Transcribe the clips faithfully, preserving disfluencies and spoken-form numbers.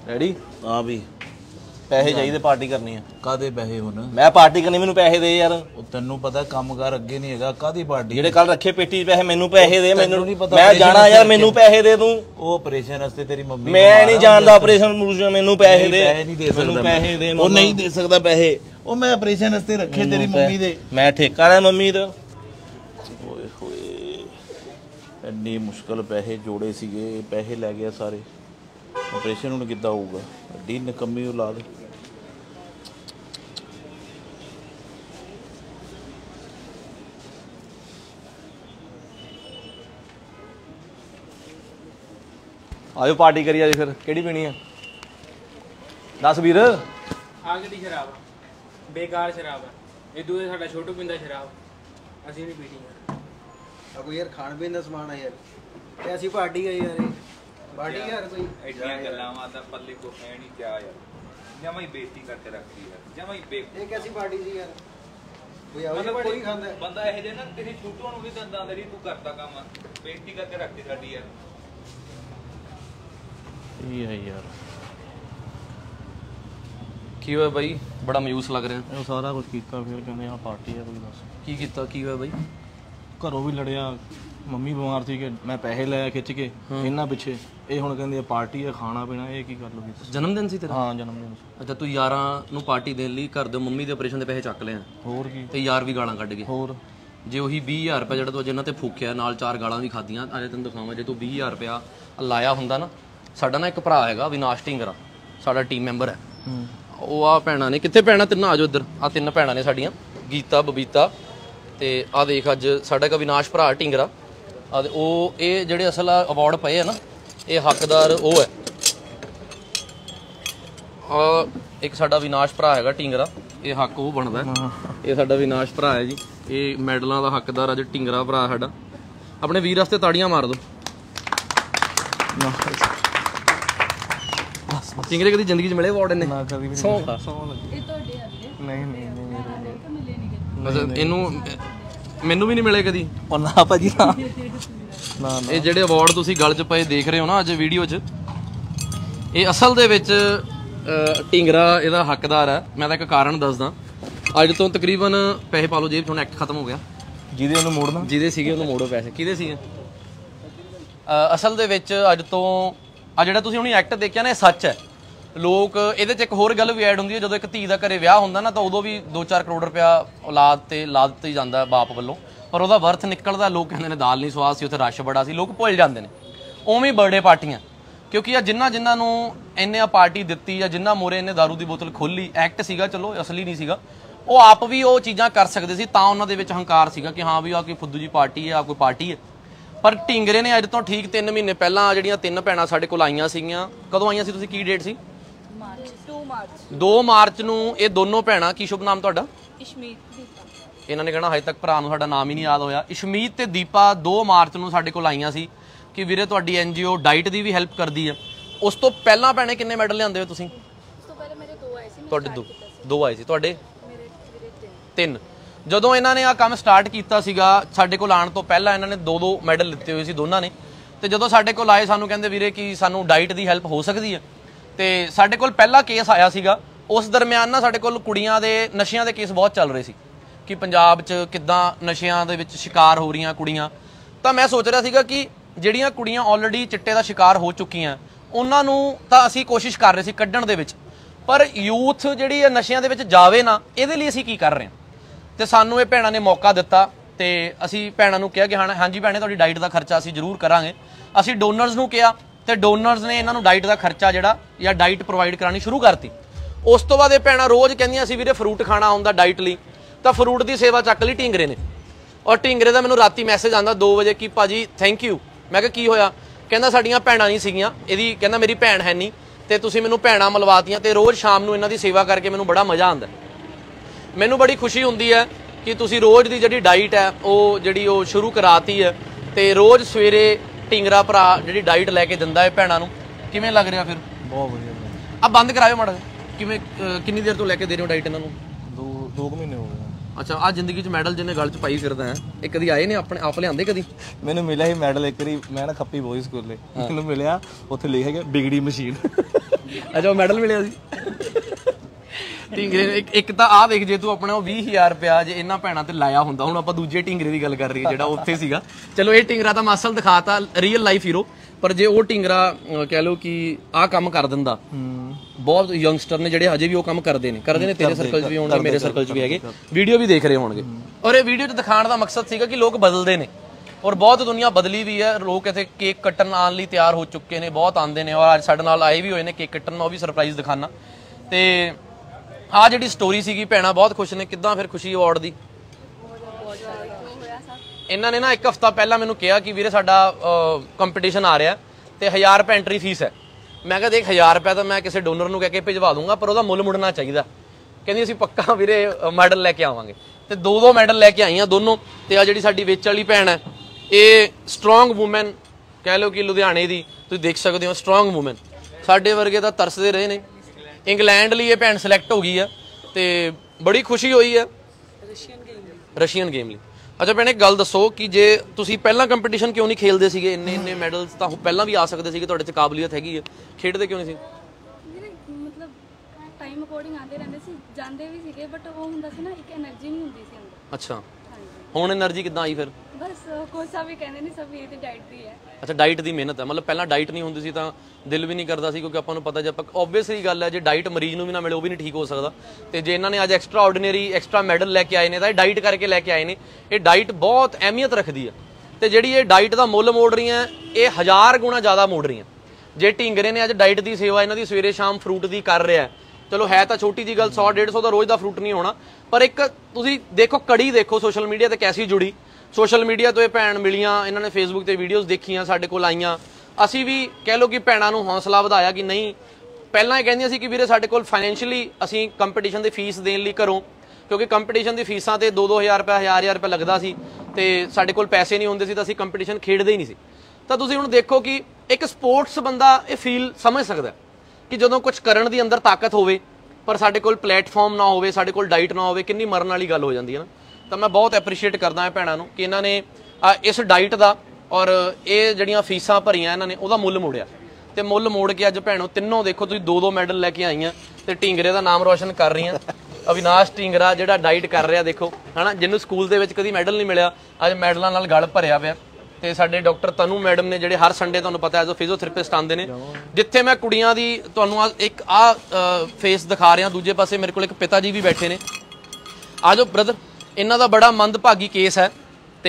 Ready? ਹਾਂ ਵੀ ਪੈਸੇ ਚਾਹੀਦੇ, ਪਾਰਟੀ ਕਰਨੀ ਆ। ਕਾਦੇ ਪੈਸੇ ਹੁਣ? ਮੈਂ ਪਾਰਟੀ ਕਰਨੀ, ਮੈਨੂੰ ਪੈਸੇ ਦੇ ਯਾਰ। ਉਹ ਤੈਨੂੰ ਪਤਾ ਕੰਮਕਾਰ ਅੱਗੇ ਨਹੀਂ ਹੈਗਾ, ਕਾਦੀ ਪਾਰਟੀ? ਜਿਹੜੇ ਕੱਲ ਰੱਖੇ ਪੇਟੀ 'ਚ ਪੈਸੇ ਮੈਨੂੰ ਪੈਸੇ ਦੇ, ਮੈਨੂੰ ਨਹੀਂ ਪਤਾ। ਮੈਂ ਜਾਣਾ ਯਾਰ, ਮੈਨੂੰ ਪੈਸੇ ਦੇ ਤੂੰ। ਉਹ ਆਪਰੇਸ਼ਨ ਵਾਸਤੇ ਤੇਰੀ ਮੰਮੀ ਮੈਂ ਨਹੀਂ ਜਾਣਦਾ ਆਪਰੇਸ਼ਨ ਮੂਰੇਸ਼ਨ, ਮੈਨੂੰ ਪੈਸੇ ਦੇ। ਪੈਸੇ ਨਹੀਂ ਦੇ ਸਕਦਾ, ਮੈਨੂੰ ਪੈਸੇ ਦੇ। ਉਹ ਨਹੀਂ ਦੇ ਸਕਦਾ ਪੈਸੇ, ਉਹ ਮੈਂ ਆਪਰੇਸ਼ਨ ਵਾਸਤੇ ਰੱਖੇ ਤੇਰੀ ਮੰਮੀ ਦੇ। ਮੈਂ ਠੇਕਾ ਲਿਆ ਮੰਮੀ ਦਾ। ਓਏ ਹੋਏ ਇੰਨੀ ਮੁਸ਼ਕਲ ਪੈਸੇ ਜੋੜੇ ਸੀਗੇ, ਪੈਸੇ ਲੈ ਗਿਆ ਸਾਰੇ। ਆਪਰੇਸ਼ਨ ਹੁਣ ਕਿੱਦਾਂ ਹੋਊਗਾ? ਅੱਡੀ ਨਕੰਮੀ ਔਲਾਦ। ਆਜੋ ਪਾਰਟੀ ਕਰੀ ਅੱਜ ਫਿਰ। ਕਿਹੜੀ ਪੀਣੀ ਆ ਦੱਸ ਵੀਰ। ਆ ਕਿਹੜੀ ਸ਼ਰਾਬ ਆ? ਬੇਕਾਰ ਸ਼ਰਾਬ ਆ ਇਹ। ਦੂਏ ਸਾਡਾ ਛੋਟੂ ਪੀਂਦਾ ਸ਼ਰਾਬ, ਅਸੀਂ ਨਹੀਂ ਪੀਣੀ ਯਾਰ। ਆ ਕੋਈ ਯਾਰ ਖਾਣ ਪੀਣ ਦਾ ਸਮਾਨ ਆ ਯਾਰ, ਤੇ ਅਸੀਂ ਪਾਰਟੀ ਗਏ ਯਾਰ। ਇਹ ਪਾਰਟੀ ਯਾਰ ਕੋਈ ਐਡੀਆਂ ਗੱਲਾਂ ਮਾਤਾ ਪੱਲੇ ਕੋ ਹੈ ਨਹੀਂ ਕਿਆ ਯਾਰ, ਜਮਾ ਹੀ ਬੇਇੱਜ਼ਤੀ ਕਰਕੇ ਰੱਖੀ ਯਾਰ, ਜਮਾ ਹੀ ਬੇ ਇਹ ਕੈਸੀ ਪਾਰਟੀ ਸੀ ਯਾਰ? ਕੋਈ ਆਵੇ ਮਤਲਬ ਪਾਰਟੀ ਕੋਈ ਖਾਂਦਾ ਬੰਦਾ ਇਹੋ ਜਿਹਾ ਨਾ ਤੇਰੀ ਛੋਟੂਆਂ ਨੂੰ ਵੀ ਦੰਦਾਂ ਦੇ ਤੂੰ ਕਰਦਾ ਕੰਮ, ਬੇਇੱਜ਼ਤੀ ਕਰਕੇ ਰੱਖਦੀ ਸਾਡੀ ਯਾਰ। ਇਹ ਹੈ ਯਾਰ। ਕੀ ਹੋਇਆ ਬਾਈ? ਬੜਾ ਮਾਯੂਸ ਲੱਗ ਰਿਹਾ। ਉਹ ਸਾਰਾ ਕੁਝ ਕੀਤਾ, ਫਿਰ ਕਹਿੰਦੇ ਆ ਪਾਰਟੀ ਆ। ਕੋਈ ਦੱਸ ਕੀ ਕੀਤਾ? ਕੀ ਹੋਇਆ ਬਾਈ? ਘਰੋਂ ਵੀ ਲੜਿਆ, ਮੰਮੀ ਬਿਮਾਰ ਸੀ ਕਿ ਮੈਂ ਪੈਸੇ ਲਿਆ ਖਿੱਚ ਕੇ ਇਹਨਾਂ ਪਿੱਛੇ। ਇਹ ਹੁਣ ਕਹਿੰਦੇ ਆ ਪਾਰਟੀ ਆ, ਖਾਣਾ ਪੀਣਾ। ਇਹ ਕੀ ਕਰ ਲੋ? ਜਨਮ ਦਿਨ ਸੀ ਤੇਰਾ? ਹਾਂ ਜਨਮ ਦਿਨ। ਅੱਛਾ, ਤੂੰ ਯਾਰਾਂ ਨੂੰ ਪਾਰਟੀ ਦੇਣ ਲਈ ਘਰ ਦੇ ਮੰਮੀ ਦੇ ਆਪਰੇਸ਼ਨ ਦੇ ਪੈਸੇ ਚੱਕ ਲਿਆ ਹੋਰ ਕੀ? ਤੇ ਯਾਰ ਵੀ ਗਾਲਾਂ ਕੱਢ ਗਏ। ਹੋਰ ਜੇ ਉਹੀ ਵੀਹ ਹਜ਼ਾਰ ਰੁਪਏ ਜਿਹੜਾ ਤੂੰ ਅੱਜ ਇਹਨਾਂ ਤੇ ਫੂਕਿਆ, ਨਾਲ ਚਾਰ ਗਾਲਾਂ ਵੀ ਖਾਧੀਆਂ, ਅੱਜ ਤੈਨੂੰ ਦਿਖਾਵਾਂ। ਜੇ ਤੂੰ ਵੀਹ ਹਜ਼ਾਰ ਰੁਪਇਆ ਲਾਇਆ ਹੁੰਦਾ ਨਾ, ਸਾਡਾ ਨਾ ਇੱਕ ਭਰਾ ਹੈਗਾ ਵਿਨਾਸ਼ ਢਿੰਗਰਾ, ਸਾਡਾ ਟੀਮ ਮੈਂਬਰ ਹੈ। ਉਹ ਆ ਭੈਣਾਂ ਨੇ, ਕਿੱਥੇ ਭੈਣਾਂ ਤਿੰਨ? ਆ ਜਾਓ ਇੱਧਰ। ਆ ਤਿੰਨ ਭੈਣਾਂ ਨੇ ਸਾਡੀਆਂ, ਗੀਤਾ, ਬਬੀਤਾ ਤੇ ਆ ਦੇਖ। ਅੱਜ ਸਾਡਾ ਇੱਕ ਵਿਨਾਸ਼ ਭਰਾ ਢਿੰਗਰਾ ਆ, ਉਹ ਇਹ ਜਿਹੜੇ ਅਸਲ ਅਵਾਰਡ ਪਏ ਆ ਨਾ, ਇਹ ਹੱਕਦਾਰ ਉਹ ਹੈ। ਆ ਇੱਕ ਸਾਡਾ ਵਿਨਾਸ਼ ਭਰਾ ਹੈਗਾ ਢਿੰਗਰਾ, ਇਹ ਹੱਕ ਉਹ ਬਣਦਾ। ਇਹ ਸਾਡਾ ਵਿਨਾਸ਼ ਭਰਾ ਹੈ ਜੀ, ਇਹ ਮੈਡਲਾਂ ਦਾ ਹੱਕਦਾਰ ਅੱਜ ਢਿੰਗਰਾ ਭਰਾ ਸਾਡਾ। ਆਪਣੇ ਵੀਰ ਵਾਸਤੇ ਤਾੜੀਆਂ ਮਾਰ ਦਿਓ। ਢਿੰਗਰੇ ਕਦੀ ਜ਼ਿੰਦਗੀ 'ਚ ਮਿਲੇ ਅਵਾਰਡ ਇਹਨੇ? ਨਾ ਕਦੀ ਵੀ ਸੌ ਇਹ ਤੁਹਾਡੇ ਆ ਵੀਰੇ? ਨਹੀਂ ਨਹੀਂ ਨਹੀਂ ਮਤਲਬ ਇਹਨੂੰ ਮੈਨੂੰ ਵੀ ਨਹੀਂ ਮਿਲੇ ਕਦੀ। ਉਹ ਨਾ ਭਾਜੀ ਨਾ ਨਾ। ਇਹ ਜਿਹੜੇ ਅਵਾਰਡ ਤੁਸੀਂ ਗਲ 'ਚ ਪਏ ਦੇਖ ਰਹੇ ਹੋ ਨਾ ਅੱਜ ਵੀਡੀਓ 'ਚ, ਇਹ ਅਸਲ ਦੇ ਵਿੱਚ ਢਿੰਗਰਾ ਇਹਦਾ ਹੱਕਦਾਰ ਹੈ। ਮੈਂ ਤਾਂ ਇੱਕ ਕਾਰਨ ਦੱਸਦਾ। ਅੱਜ ਤੋਂ ਤਕਰੀਬਨ ਪੈਸੇ ਪਾ ਲਓ ਜੇਬ 'ਚ, ਹੁਣ ਐਕਟ ਖਤਮ ਹੋ ਗਿਆ। ਜਿਹਦੇ ਉਹਨੂੰ ਮੋੜਨਾ, ਜਿਹਦੇ ਸੀਗੇ ਉਹਨੂੰ ਮੋੜੋ ਪੈਸੇ। ਕਿਹਦੇ ਸੀਗੇ? ਅਸਲ ਦੇ ਵਿੱਚ ਅੱਜ ਤੋਂ ਆ ਜਿਹੜਾ ਤੁਸੀਂ ਹੁਣੀ ਐਕਟ ਦੇਖਿਆ ਨਾ, ਇਹ ਸੱਚ ਹੈ। ਲੋਕ ਇਹਦੇ 'ਚ ਇੱਕ ਹੋਰ ਗੱਲ ਵੀ ਐਡ ਹੁੰਦੀ ਹੈ, ਜਦੋਂ ਇੱਕ ਧੀ ਦਾ ਘਰੇ ਵਿਆਹ ਹੁੰਦਾ ਨਾ, ਤਾਂ ਉਦੋਂ ਵੀ ਦੋ ਚਾਰ ਕਰੋੜ ਰੁਪਇਆ ਔਲਾਦ ਤੇ ਲਾ ਦਿੱਤਾ ਜਾਂਦਾ ਬਾਪ ਵੱਲੋਂ, ਪਰ ਉਹਦਾ ਵਰਥ ਨਿਕਲਦਾ। ਲੋਕ ਕਹਿੰਦੇ ਨੇ ਦਾਲ ਨਹੀਂ ਸਵਾਦ ਸੀ, ਉੱਥੇ ਰਸ਼ ਬੜਾ ਸੀ, ਲੋਕ ਭੁੱਲ ਜਾਂਦੇ ਨੇ। ਉਵੇਂ ਬਰਥਡੇ ਪਾਰਟੀਆਂ, ਕਿਉਂਕਿ ਆ ਜਿਨ੍ਹਾਂ ਜਿਨ੍ਹਾਂ ਨੂੰ ਇਹਨੇ ਆ ਪਾਰਟੀ ਦਿੱਤੀ ਜਾਂ ਜਿਨ੍ਹਾਂ ਮੋਰੇ ਇਹਨੇ ਦਾਰੂ ਦੀ ਬੋਤਲ ਖੋਲੀ, ਐਕਟ ਸੀਗਾ, ਚਲੋ ਅਸਲੀ ਨਹੀਂ ਸੀਗਾ। ਉਹ ਆਪ ਵੀ ਉਹ ਚੀਜ਼ਾਂ ਕਰ ਸਕਦੇ ਸੀ, ਤਾਂ ਉਹਨਾਂ ਦੇ ਵਿੱਚ ਹੰਕਾਰ ਸੀਗਾ ਕਿ ਹਾਂ ਵੀ ਆ ਕੋਈ ਫੁੱਦੂ ਜੀ ਪਾਰਟੀ ਹੈ, ਆ ਕੋਈ ਪਾਰਟੀ ਹੈ। ਪਰ ਢਿੰਗਰੇ ਨੇ ਅੱਜ ਤੋਂ ਠੀਕ ਤਿੰਨ ਮਹੀਨੇ ਪਹਿਲਾਂ ਜਿਹੜੀਆਂ ਤਿੰਨ ਭੈਣਾਂ ਸਾਡੇ ਕੋਲ ਆਈਆਂ ਸੀਗੀਆਂ, ਕਦੋਂ ਆਈਆਂ ਸੀ ਤੁਸੀਂ? ਕੀ ਡੇਟ ਸੀ? ਦੋ ਮਾਰਚ ਨੂੰ ਇਹ ਦੋਨੋਂ ਭੈਣਾਂ, ਕੀ ਸ਼ੁਭ ਨਾਮ ਤੁਹਾਡਾ? ਇਸ਼ਮੀਤ। ਇਹਨਾਂ ਨੇ ਕਹਿਣਾ ਹਜੇ ਤੱਕ ਭਰਾ ਨੂੰ ਸਾਡਾ ਨਾਮ ਹੀ ਨਹੀਂ ਯਾਦ ਹੋਇਆ। ਇਸ਼ਮੀਤ ਤੇ ਦੀਪਾ ਦੋ ਮਾਰਚ ਨੂੰ ਸਾਡੇ ਕੋਲ ਆਈਆਂ ਸੀ ਕਿ ਵੀਰੇ ਤੁਹਾਡੀ ਐਨਜੀਓ ਡਾਈਟ ਦੀ ਵੀ ਹੈਲਪ ਕਰਦੀ ਹੈ। ਉਸ ਤੋਂ ਪਹਿਲਾਂ ਭੈਣੇ ਕਿੰਨੇ ਮੈਡਲ ਲਿਆਂਦੇ ਹੋ ਤੁਸੀਂ? ਉਸ ਤੋਂ ਪਹਿਲਾਂ ਮੇਰੇ ਦੋ ਆਏ ਸੀ। ਤੁਹਾਡੇ ਦੋ ਦੋ ਆਏ ਸੀ ਤੁਹਾਡੇ? ਮੇਰੇ ਮੇਰੇ ਤਿੰਨ। ਜਦੋਂ ਇਹਨਾਂ ਨੇ ਆ ਕੰਮ ਸਟਾਰਟ ਕੀਤਾ ਸੀਗਾ, ਸਾਡੇ ਕੋਲ ਆਉਣ ਤੋਂ ਪਹਿਲਾਂ ਇਹਨਾਂ ਨੇ ਦੋ ਦੋ ਮੈਡਲ ਲਿੱਤੇ ਹੋਏ ਸੀ ਦੋਨਾਂ ਨੇ। ਤੇ ਜਦੋਂ ਸਾਡੇ ਕੋਲ ਆਏ, ਸਾਨੂੰ ਕਹਿੰਦੇ ਵੀਰੇ ਕਿ ਸਾਨੂੰ ਡਾਈਟ ਦੀ ਹੈਲਪ ਹੋ ਸਕਦੀ ਹੈ। ਤੇ ਸਾਡੇ ਕੋਲ ਪਹਿਲਾ ਕੇਸ ਆਇਆ ਸੀਗਾ, ਉਸ ਦਰਮਿਆਨ ਨਾ ਸਾਡੇ ਕੋਲ ਕੁੜੀਆਂ ਦੇ ਨਸ਼ਿਆਂ ਦੇ ਕੇਸ ਬਹੁਤ ਚੱਲ ਰਹੇ ਸੀ ਕਿ ਪੰਜਾਬ 'ਚ ਕਿੱਦਾਂ ਨਸ਼ਿਆਂ ਦੇ ਵਿੱਚ ਸ਼ਿਕਾਰ ਹੋ ਰਹੀਆਂ ਕੁੜੀਆਂ। ਤਾਂ ਮੈਂ ਸੋਚ ਰਿਹਾ ਸੀਗਾ ਕਿ ਜਿਹੜੀਆਂ ਕੁੜੀਆਂ ਆਲਰੇਡੀ ਚਿੱਟੇ ਦਾ ਸ਼ਿਕਾਰ ਹੋ ਚੁੱਕੀਆਂ, ਉਹਨਾਂ ਨੂੰ ਤਾਂ ਅਸੀਂ ਕੋਸ਼ਿਸ਼ ਕਰ ਰਹੇ ਸੀ ਕੱਢਣ ਦੇ ਵਿੱਚ, ਪਰ ਯੂਥ ਜਿਹੜੀ ਇਹ ਨਸ਼ਿਆਂ ਦੇ ਵਿੱਚ ਜਾਵੇ ਨਾ, ਇਹਦੇ ਲਈ ਅਸੀਂ ਕੀ ਕਰ ਰਹੇ ਹਾਂ। ਤੇ ਸਾਨੂੰ ਇਹ ਭੈਣਾਂ ਨੇ ਮੌਕਾ ਦਿੱਤਾ ਤੇ ਅਸੀਂ ਭੈਣਾਂ ਨੂੰ ਕਿਹਾ ਕਿ ਹਾਂ ਹਾਂਜੀ ਭੈਣੇ ਤੁਹਾਡੀ ਡਾਈਟ ਦਾ ਖਰਚਾ ਅਸੀਂ ਜ਼ਰੂਰ ਕਰਾਂਗੇ। ਅਸੀਂ ਡੋਨਰਸ ਨੂੰ ਕਿਹਾ ਤੇ ਡੋਨਰਸ ਨੇ ਇਹਨਾਂ ਨੂੰ ਡਾਈਟ ਦਾ ਖਰਚਾ ਜਿਹੜਾ ਜਾਂ ਡਾਈਟ ਪ੍ਰੋਵਾਈਡ ਕਰਾਉਣੀ ਸ਼ੁਰੂ ਕਰਤੀ। ਉਸ ਤੋਂ ਬਾਅਦ ਇਹ ਭੈਣਾਂ ਰੋਜ਼ ਕਹਿੰਦੀਆਂ ਅਸੀਂ ਵੀਰੇ ਫਰੂਟ ਖਾਣਾ ਹੁੰਦਾ ਡਾਈਟ ਲਈ, ਤਾਂ ਫਰੂਟ ਦੀ ਸੇਵਾ ਚੱਕ ਲਈ ਢਿੰਗਰੇ ਨੇ। ਔਰ ਢਿੰਗਰੇ ਦਾ ਮੈਨੂੰ ਰਾਤੀ ਮੈਸੇਜ ਆਉਂਦਾ ਦੋ ਵਜੇ ਕਿ ਭਾਜੀ ਥੈਂਕ ਯੂ। ਮੈਂ ਕਿਹਾ ਕੀ ਹੋਇਆ? ਕਹਿੰਦਾ ਸਾਡੀਆਂ ਭੈਣਾਂ ਨਹੀਂ ਸੀਗੀਆਂ, ਇਹਦੀ ਕਹਿੰਦਾ ਮੇਰੀ ਭੈਣ ਹੈ ਨਹੀਂ ਤੇ ਤੁਸੀਂ ਮੈਨੂੰ ਭੈਣਾਂ ਮਿਲਵਾਤੀਆਂ ਤੇ ਰੋਜ਼ ਸ਼ਾਮ ਨੂੰ ਇਹਨਾਂ ਦੀ ਸੇਵਾ ਕਰਕੇ ਮੈਨੂੰ ਬੜਾ ਮਜ਼ਾ ਆਉਂਦਾ। ਮੈਨੂੰ ਬੜੀ ਖੁਸ਼ੀ ਹੁੰਦੀ ਹੈ ਕਿ ਤੁਸੀਂ ਰੋਜ਼ ਦੀ ਜਿਹੜੀ ਡਾਈਟ ਹੈ ਉਹ ਜਿਹੜੀ ਉਹ ਸ਼ੁਰੂ ਕਰਾਤੀ ਹੈ ਤੇ ਰੋਜ਼ ਸਵੇਰੇ ਢਿੰਗਰਾ ਭਰਾ ਜਿਹੜੀ ਡਾਈਟ ਲੈ ਕੇ ਦਿੰਦਾ ਹੈ ਭੈਣਾਂ ਨੂੰ। ਕਿਵੇਂ ਲੱਗ ਰਿਹਾ ਫਿਰ? ਬਹੁਤ ਵਧੀਆ। ਆ ਬੰਦ ਕਰਾਇਓ ਮਾੜਾ। ਕਿਵੇਂ ਕਿੰਨੀ ਦੇਰ ਤੋਂ ਲੈ ਕੇ ਦੇ ਰਹੇ ਹੋ ਡਾਈਟ ਇਹਨਾਂ ਨੂੰ? ਦੋ ਦੋ ਮਹੀਨੇ ਹੋ ਗਏ। ਅੱਛਾ, ਆ ਜ਼ਿੰਦਗੀ 'ਚ ਮੈਡਲ ਜਿਹਨੇ ਗਲ 'ਚ ਪਾਈ ਫਿਰਦਾ ਹੈ, ਇਹ ਕਦੀ ਆਏ ਨੇ ਆਪਣੇ ਆਪ ਲਿਆਂਦੇ ਕਦੀ? ਮੈਨੂੰ ਮਿਲਿਆ ਸੀ ਮੈਡਲ ਇੱਕ ਵਾਰੀ, ਮੈਂ ਨਾ ਖੱਪੀ ਬੋਈ ਸਕੂਲੇ, ਮੈਨੂੰ ਮਿਲਿਆ ਉੱਥੇ ਲਿਖਿਆ ਗਿਆ ਬਿਗੜੀ ਮਸ਼ੀਨ। ਅੱਛਾ ਉਹ ਮੈਡਲ ਮਿਲਿਆ ਸੀ ਢੀਂਗਰੇ ਨੂੰ। ਇੱਕ ਇੱਕ ਤਾਂ ਆਹ ਦੇਖ, ਜੇ ਤੂੰ ਆਪਣਾ ਉਹ ਵੀਹ ਹਜ਼ਾਰ ਰੁਪਇਆ ਜੇ ਇਹਨਾਂ ਭੈਣਾਂ ਤੇ ਲਾਇਆ ਹੁੰਦਾ, ਹੁਣ ਆਪਾਂ ਦੂਜੇ ਢੀਂਗਰੇ ਦੀ ਗੱਲ ਕਰ ਰਹੀ ਹੈ ਜਿਹੜਾ ਉੱਥੇ ਸੀਗਾ। ਚਲੋ ਇਹ ਢੀਂਗਰਾ ਤਾਂ ਮਾਸਲ ਦਿਖਾਤਾ ਰੀਅਲ ਲਾਈਫ ਹੀਰੋ, ਪਰ ਜੇ ਉਹ ਢੀਂਗਰਾ ਕਹਿ ਲਓ ਕਿ ਆਹ ਕੰਮ ਕਰ ਦਿੰਦਾ, ਬਹੁਤ ਯੰਗਸਟਰ ਨੇ ਜਿਹੜੇ ਹਜੇ ਵੀ ਉਹ ਕੰਮ ਕਰਦੇ ਨੇ ਕਰਦੇ ਨੇ ਤੇਰੇ ਸਰਕਲ 'ਚ ਵੀ ਹੋਣਗੇ, ਮੇਰੇ ਸਰਕਲ 'ਚ ਵੀ ਹੈਗੇ, ਵੀਡੀਓ ਵੀ ਦੇਖ ਰਹੇ ਹੋਣਗੇ। ਔਰ ਇਹ ਵੀਡੀਓ 'ਚ ਦਿਖਾਉਣ ਦਾ ਮਕਸਦ ਸੀਗਾ ਕਿ ਲੋਕ ਬਦਲਦੇ ਨੇ, ਔਰ ਬਹੁਤ ਦੁਨੀਆ ਬਦਲੀ ਵੀ ਹੈ। ਲੋਕ ਇੱਥੇ ਕੇਕ ਕੱਟਣ ਆਉਣ ਲਈ ਤਿਆਰ ਹੋ ਚੁੱਕੇ ਨੇ, ਬਹੁਤ ਆਉਂਦੇ ਨੇ, ਔਰ ਅੱਜ ਸਾਡੇ ਨਾਲ ਆਏ ਵੀ ਹੋਏ ਨੇ ਕੇਕ ਕੱਟਣ। ਮੈਂ ਉਹ ਵੀ ਸਰਪ੍ਰਾਈਜ਼ ਦਿਖਾਣਾ। ਤੇ ਆਹ ਜਿਹੜੀ ਸਟੋਰੀ ਸੀਗੀ, ਭੈਣਾਂ ਬਹੁਤ ਖੁਸ਼ ਨੇ। ਕਿੱਦਾਂ ਫਿਰ ਖੁਸ਼ੀ ਅਵਾਰਡ ਦੀ? ਇਹਨਾਂ ਨੇ ਨਾ ਇੱਕ ਹਫ਼ਤਾ ਪਹਿਲਾਂ ਮੈਨੂੰ ਕਿਹਾ ਕਿ ਵੀਰੇ ਸਾਡਾ ਕੰਪੀਟੀਸ਼ਨ ਆ ਰਿਹਾ ਤੇ ਹਜ਼ਾਰ ਰੁਪਏ ਐਂਟਰੀ ਫੀਸ ਹੈ। ਮੈਂ ਕਿਹਾ ਦੇਖ ਹਜ਼ਾਰ ਰੁਪਏ ਤਾਂ ਮੈਂ ਕਿਸੇ ਡੋਨਰ ਨੂੰ ਕਹਿ ਕੇ ਭਿਜਵਾ ਦੂੰਗਾ, ਪਰ ਉਹਦਾ ਮੁੱਲ ਮੁੜਨਾ ਚਾਹੀਦਾ। ਕਹਿੰਦੀ ਅਸੀਂ ਪੱਕਾ ਵੀਰੇ ਮੈਡਲ ਲੈ ਕੇ ਆਵਾਂਗੇ। ਤੇ ਦੋ ਦੋ ਮੈਡਲ ਲੈ ਕੇ ਆਈਆਂ ਦੋਨੋਂ। ਤੇ ਆ ਜਿਹੜੀ ਸਾਡੀ ਵਿੱਚ ਵਾਲੀ ਭੈਣ ਹੈ, ਇਹ ਸਟਰੋਂਗ ਵੂਮਨ ਕਹਿ ਲਓ ਕਿ ਲੁਧਿਆਣੇ ਦੀ, ਤੁਸੀਂ ਦੇਖ ਸਕਦੇ ਹੋ ਸਟਰੋਂਗ ਵੂਮਨ। ਸਾਡੇ ਵਰਗੇ ਤਾਂ ਤਰਸਦੇ ਰਹੇ ਨੇ। ਇੰਗਲੈਂਡ ਲਈ ਇਹ ਭੈਣ ਸਿਲੈਕਟ ਹੋ ਗਈ ਹੈ ਤੇ ਬੜੀ ਖੁਸ਼ੀ ਹੋਈ ਹੈ ਰਸ਼ੀਅਨ ਗੇਮ ਲਈ। ਅੱਛਾ ਭੈਣੇ ਇੱਕ ਗੱਲ ਦੱਸੋ ਕਿ ਜੇ ਤੁਸੀਂ ਪਹਿਲਾਂ ਕੰਪੀਟੀਸ਼ਨ ਕਿਉਂ ਨਹੀਂ ਖੇਲਦੇ ਸੀਗੇ? ਇੰਨੇ ਇੰਨੇ ਮੈਡਲਸ ਤਾਂ ਪਹਿਲਾਂ ਵੀ ਆ ਸਕਦੇ ਸੀਗੇ, ਤੁਹਾਡੇ 'ਚ ਕਾਬਲੀਅਤ ਹੈਗੀ ਹੈ, ਖੇਡਦੇ ਕਿਉਂ ਨਹੀਂ ਸੀ? ਵੀਰੇ ਮਤਲਬ ਟਾਈਮ ਅਕੋਰਡਿੰਗ ਆਉਂਦੇ ਰਹਿੰਦੇ ਸੀ, ਜਾਂਦੇ ਵੀ ਸੀਗੇ, ਬਟ ਉਹ ਹੁੰਦਾ ਸੀ ਨਾ ਇੱਕ એનર્ਜੀ ਨਹੀਂ ਹੁੰਦੀ ਸੀ ਅੰਦਰ। ਅੱਛਾ, ਹਾਂਜੀ ਹੁਣ એનર્ਜੀ ਕਿੱਦਾਂ ਆਈ ਫਿਰ? ਬਸ ਕੋਈ ਸਾ ਵੀ ਕਹਿੰਦੇ ਨਹੀਂ, ਸਭ ਇਹ ਤੇ ਡਾਈਟ ਦੀ ਹੈ। ਅੱਛਾ ਡਾਈਟ ਦੀ ਮਿਹਨਤ ਹੈ, ਮਤਲਬ ਪਹਿਲਾਂ ਡਾਈਟ ਨਹੀਂ ਹੁੰਦੀ ਸੀ ਤਾਂ ਦਿਲ ਵੀ ਨਹੀਂ ਕਰਦਾ ਸੀ, ਕਿਉਂਕਿ ਆਪਾਂ ਨੂੰ ਪਤਾ ਜੇ ਆਪਾਂ ਓਬਵੀਅਸਲੀ ਗੱਲ ਹੈ ਜੇ ਡਾਈਟ ਮਰੀਜ਼ ਨੂੰ ਵੀ ਨਾ ਮਿਲੇ ਉਹ ਵੀ ਨਹੀਂ ਠੀਕ ਹੋ ਸਕਦਾ। ਤੇ ਜੇ ਇਹਨਾਂ ਨੇ ਅੱਜ ਐਕਸਟਰਾ ਆਰਡੀਨਰੀ ਐਕਸਟਰਾ ਮੈਡਲ ਲੈ ਕੇ ਆਏ ਨੇ ਤਾਂ ਇਹ ਡਾਈਟ ਕਰਕੇ ਲੈ ਕੇ ਆਏ ਨੇ। ਇਹ ਡਾਈਟ ਬਹੁਤ ਅਹਿਮੀਅਤ ਰੱਖਦੀ ਹੈ ਤੇ ਜਿਹੜੀ ਇਹ ਡਾਈਟ ਦਾ ਮੁੱਲ ਮੋੜ ਰਹੀਆਂ ਇਹ ਹਜ਼ਾਰ ਗੁਣਾ ਜ਼ਿਆਦਾ ਮੋੜ ਰਹੀਆਂ। ਜੇ ਢੀਂਗਰੇ ਨੇ ਅੱਜ ਡਾਈਟ ਦੀ ਸੇਵਾ ਇਹਨਾਂ ਦੀ ਸਵੇਰੇ ਸ਼ਾਮ ਫਰੂਟ ਦੀ ਕਰ ਰਿਹਾ, ਚਲੋ ਹੈ ਤਾਂ ਛੋਟੀ ਜੀ ਗੱਲ, ਸੌ ਡੇਢ ਸੌ ਦਾ ਰੋਜ਼ ਦਾ ਫਰੂਟ ਨਹੀਂ ਹੋਣਾ, ਪਰ ਇੱਕ ਤੁਸੀਂ ਦੇਖੋ ਕੜੀ ਦੇਖੋ ਸੋਸ਼ਲ ਮੀਡੀਆ ਤੇ ਕੈਸੀ ਜੁੜੀ। ਸੋਸ਼ਲ ਮੀਡੀਆ ਤੋਂ ਇਹ ਭੈਣ ਮਿਲੀਆਂ, ਇਹਨਾਂ ਨੇ ਫੇਸਬੁੱਕ ਤੇ ਵੀਡੀਓਜ਼ ਦੇਖੀਆਂ, ਸਾਡੇ ਕੋਲ ਆਈਆਂ। ਅਸੀਂ ਵੀ ਕਹਿ ਲਓ ਕਿ ਭੈਣਾਂ ਨੂੰ ਹੌਸਲਾ ਵਧਾਇਆ ਕਿ ਨਹੀਂ, ਪਹਿਲਾਂ ਇਹ ਕਹਿੰਦੀਆਂ ਸੀ ਕਿ ਵੀਰੇ ਸਾਡੇ ਕੋਲ ਫਾਈਨੈਂਸ਼ੀਅਲੀ ਅਸੀਂ ਕੰਪੀਟੀਸ਼ਨ ਦੀ ਫੀਸ ਦੇਣ ਲਈ ਘਰੋਂ, ਕਿਉਂਕਿ ਕੰਪੀਟੀਸ਼ਨ ਦੀ ਫੀਸਾਂ ਤੇ ਦੋ ਦੋ ਹਜ਼ਾਰ ਰੁਪਏ ਹਜ਼ਾਰ ਹਜ਼ਾਰ ਰੁਪਏ ਲੱਗਦਾ ਸੀ ਤੇ ਸਾਡੇ ਕੋਲ ਪੈਸੇ ਨਹੀਂ ਹੁੰਦੇ ਸੀ ਤਾਂ ਅਸੀਂ ਕੰਪੀਟੀਸ਼ਨ ਖੇਡਦੇ ਹੀ ਨਹੀਂ ਸੀ। ਤਾਂ ਤੁਸੀਂ ਹੁਣ ਦੇਖੋ ਕਿ ਇੱਕ ਸਪੋਰਟਸ ਬੰਦਾ ਇਹ ਫੀਲ ਸਮਝ ਸਕਦਾ ਕਿ ਜਦੋਂ ਕੁਝ ਕਰਨ ਦੀ ਅੰਦਰ ਤਾਕਤ ਹੋਵੇ ਪਰ ਸਾਡੇ ਕੋਲ ਪਲੇਟਫਾਰਮ ਨਾ ਹੋਵੇ, ਸਾਡੇ ਕੋਲ ਡਾਈਟ ਨਾ ਹੋਵੇ, ਕਿੰਨੀ ਮਰਨ ਵਾਲੀ ਗੱਲ ਹੋ ਜਾਂਦੀ ਹੈ ਨਾ। ਤਾਂ ਮੈਂ ਬਹੁਤ ਐਪਰੀਸ਼ੀਏਟ ਕਰਦਾ ਹਾਂ ਭੈਣਾਂ ਨੂੰ ਕਿ ਇਹਨਾਂ ਨੇ ਇਸ ਡਾਈਟ ਦਾ ਔਰ ਇਹ ਜਿਹੜੀਆਂ ਫੀਸਾਂ ਭਰੀਆਂ ਇਹਨਾਂ ਨੇ ਉਹਦਾ ਮੁੱਲ ਮੋੜਿਆ ਤੇ ਮੁੱਲ ਮੋੜ ਕੇ ਅੱਜ ਭੈਣੋ ਤਿੰਨੋਂ ਦੇਖੋ ਤੁਸੀਂ ਦੋ ਦੋ ਮੈਡਲ ਲੈ ਕੇ ਆਈਆਂ ਤੇ ਢੀਂਗਰੇ ਦਾ ਨਾਮ ਰੋਸ਼ਨ ਕਰ ਰਹੀਆਂ। ਅਵਿਨਾਸ਼ ਢੀਂਗਰਾ ਜਿਹੜਾ ਡਾਈਟ ਕਰ ਰਿਹਾ ਦੇਖੋ ਹਨਾ, ਜਿਹਨੂੰ ਸਕੂਲ ਦੇ ਵਿੱਚ ਕਦੀ ਮੈਡਲ ਨਹੀਂ ਮਿਲਿਆ ਅੱਜ ਮੈਡਲਾਂ ਨਾਲ ਗਲ ਭਰਿਆ ਪਿਆ। ਤੇ ਸਾਡੇ ਡਾਕਟਰ ਤਨੂ ਮੈਡਮ ਨੇ ਜਿਹੜੇ ਹਰ ਸੰਡੇ ਤੁਹਾਨੂੰ ਪਤਾ ਐਜ਼ ਅ ਫਿਜ਼ੀਓਥੈਰੇਪਿਸਟ ਆਉਂਦੇ ਨੇ। ਜਿੱਥੇ ਮੈਂ ਕੁੜੀਆਂ ਦੀ ਤੁਹਾਨੂੰ ਇੱਕ ਆ ਫੇਸ ਦਿਖਾ ਰਿਹਾ, ਦੂਜੇ ਪਾਸੇ ਮੇਰੇ ਕੋਲ ਇੱਕ ਪਿਤਾ ਜੀ ਵੀ ਬੈਠੇ ਨੇ। ਆ ਜਾਓ ਬ੍ਰਦਰ, ਇਹਨਾਂ ਦਾ ਬੜਾ ਮੰਦਭਾਗੀ ਕੇਸ ਹੈ ਤੇ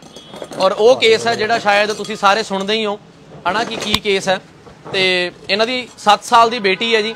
ਔਰ ਉਹ ਕੇਸ ਹੈ ਜਿਹੜਾ ਸ਼ਾਇਦ ਤੁਸੀਂ ਸਾਰੇ ਸੁਣਦੇ ਹੀ ਹੋ ਹਨਾ ਕਿ ਕੀ ਕੇਸ ਹੈ। ਤੇ ਇਹਨਾਂ ਦੀ ਸੱਤ ਸਾਲ ਦੀ ਬੇਟੀ ਹੈ ਜੀ।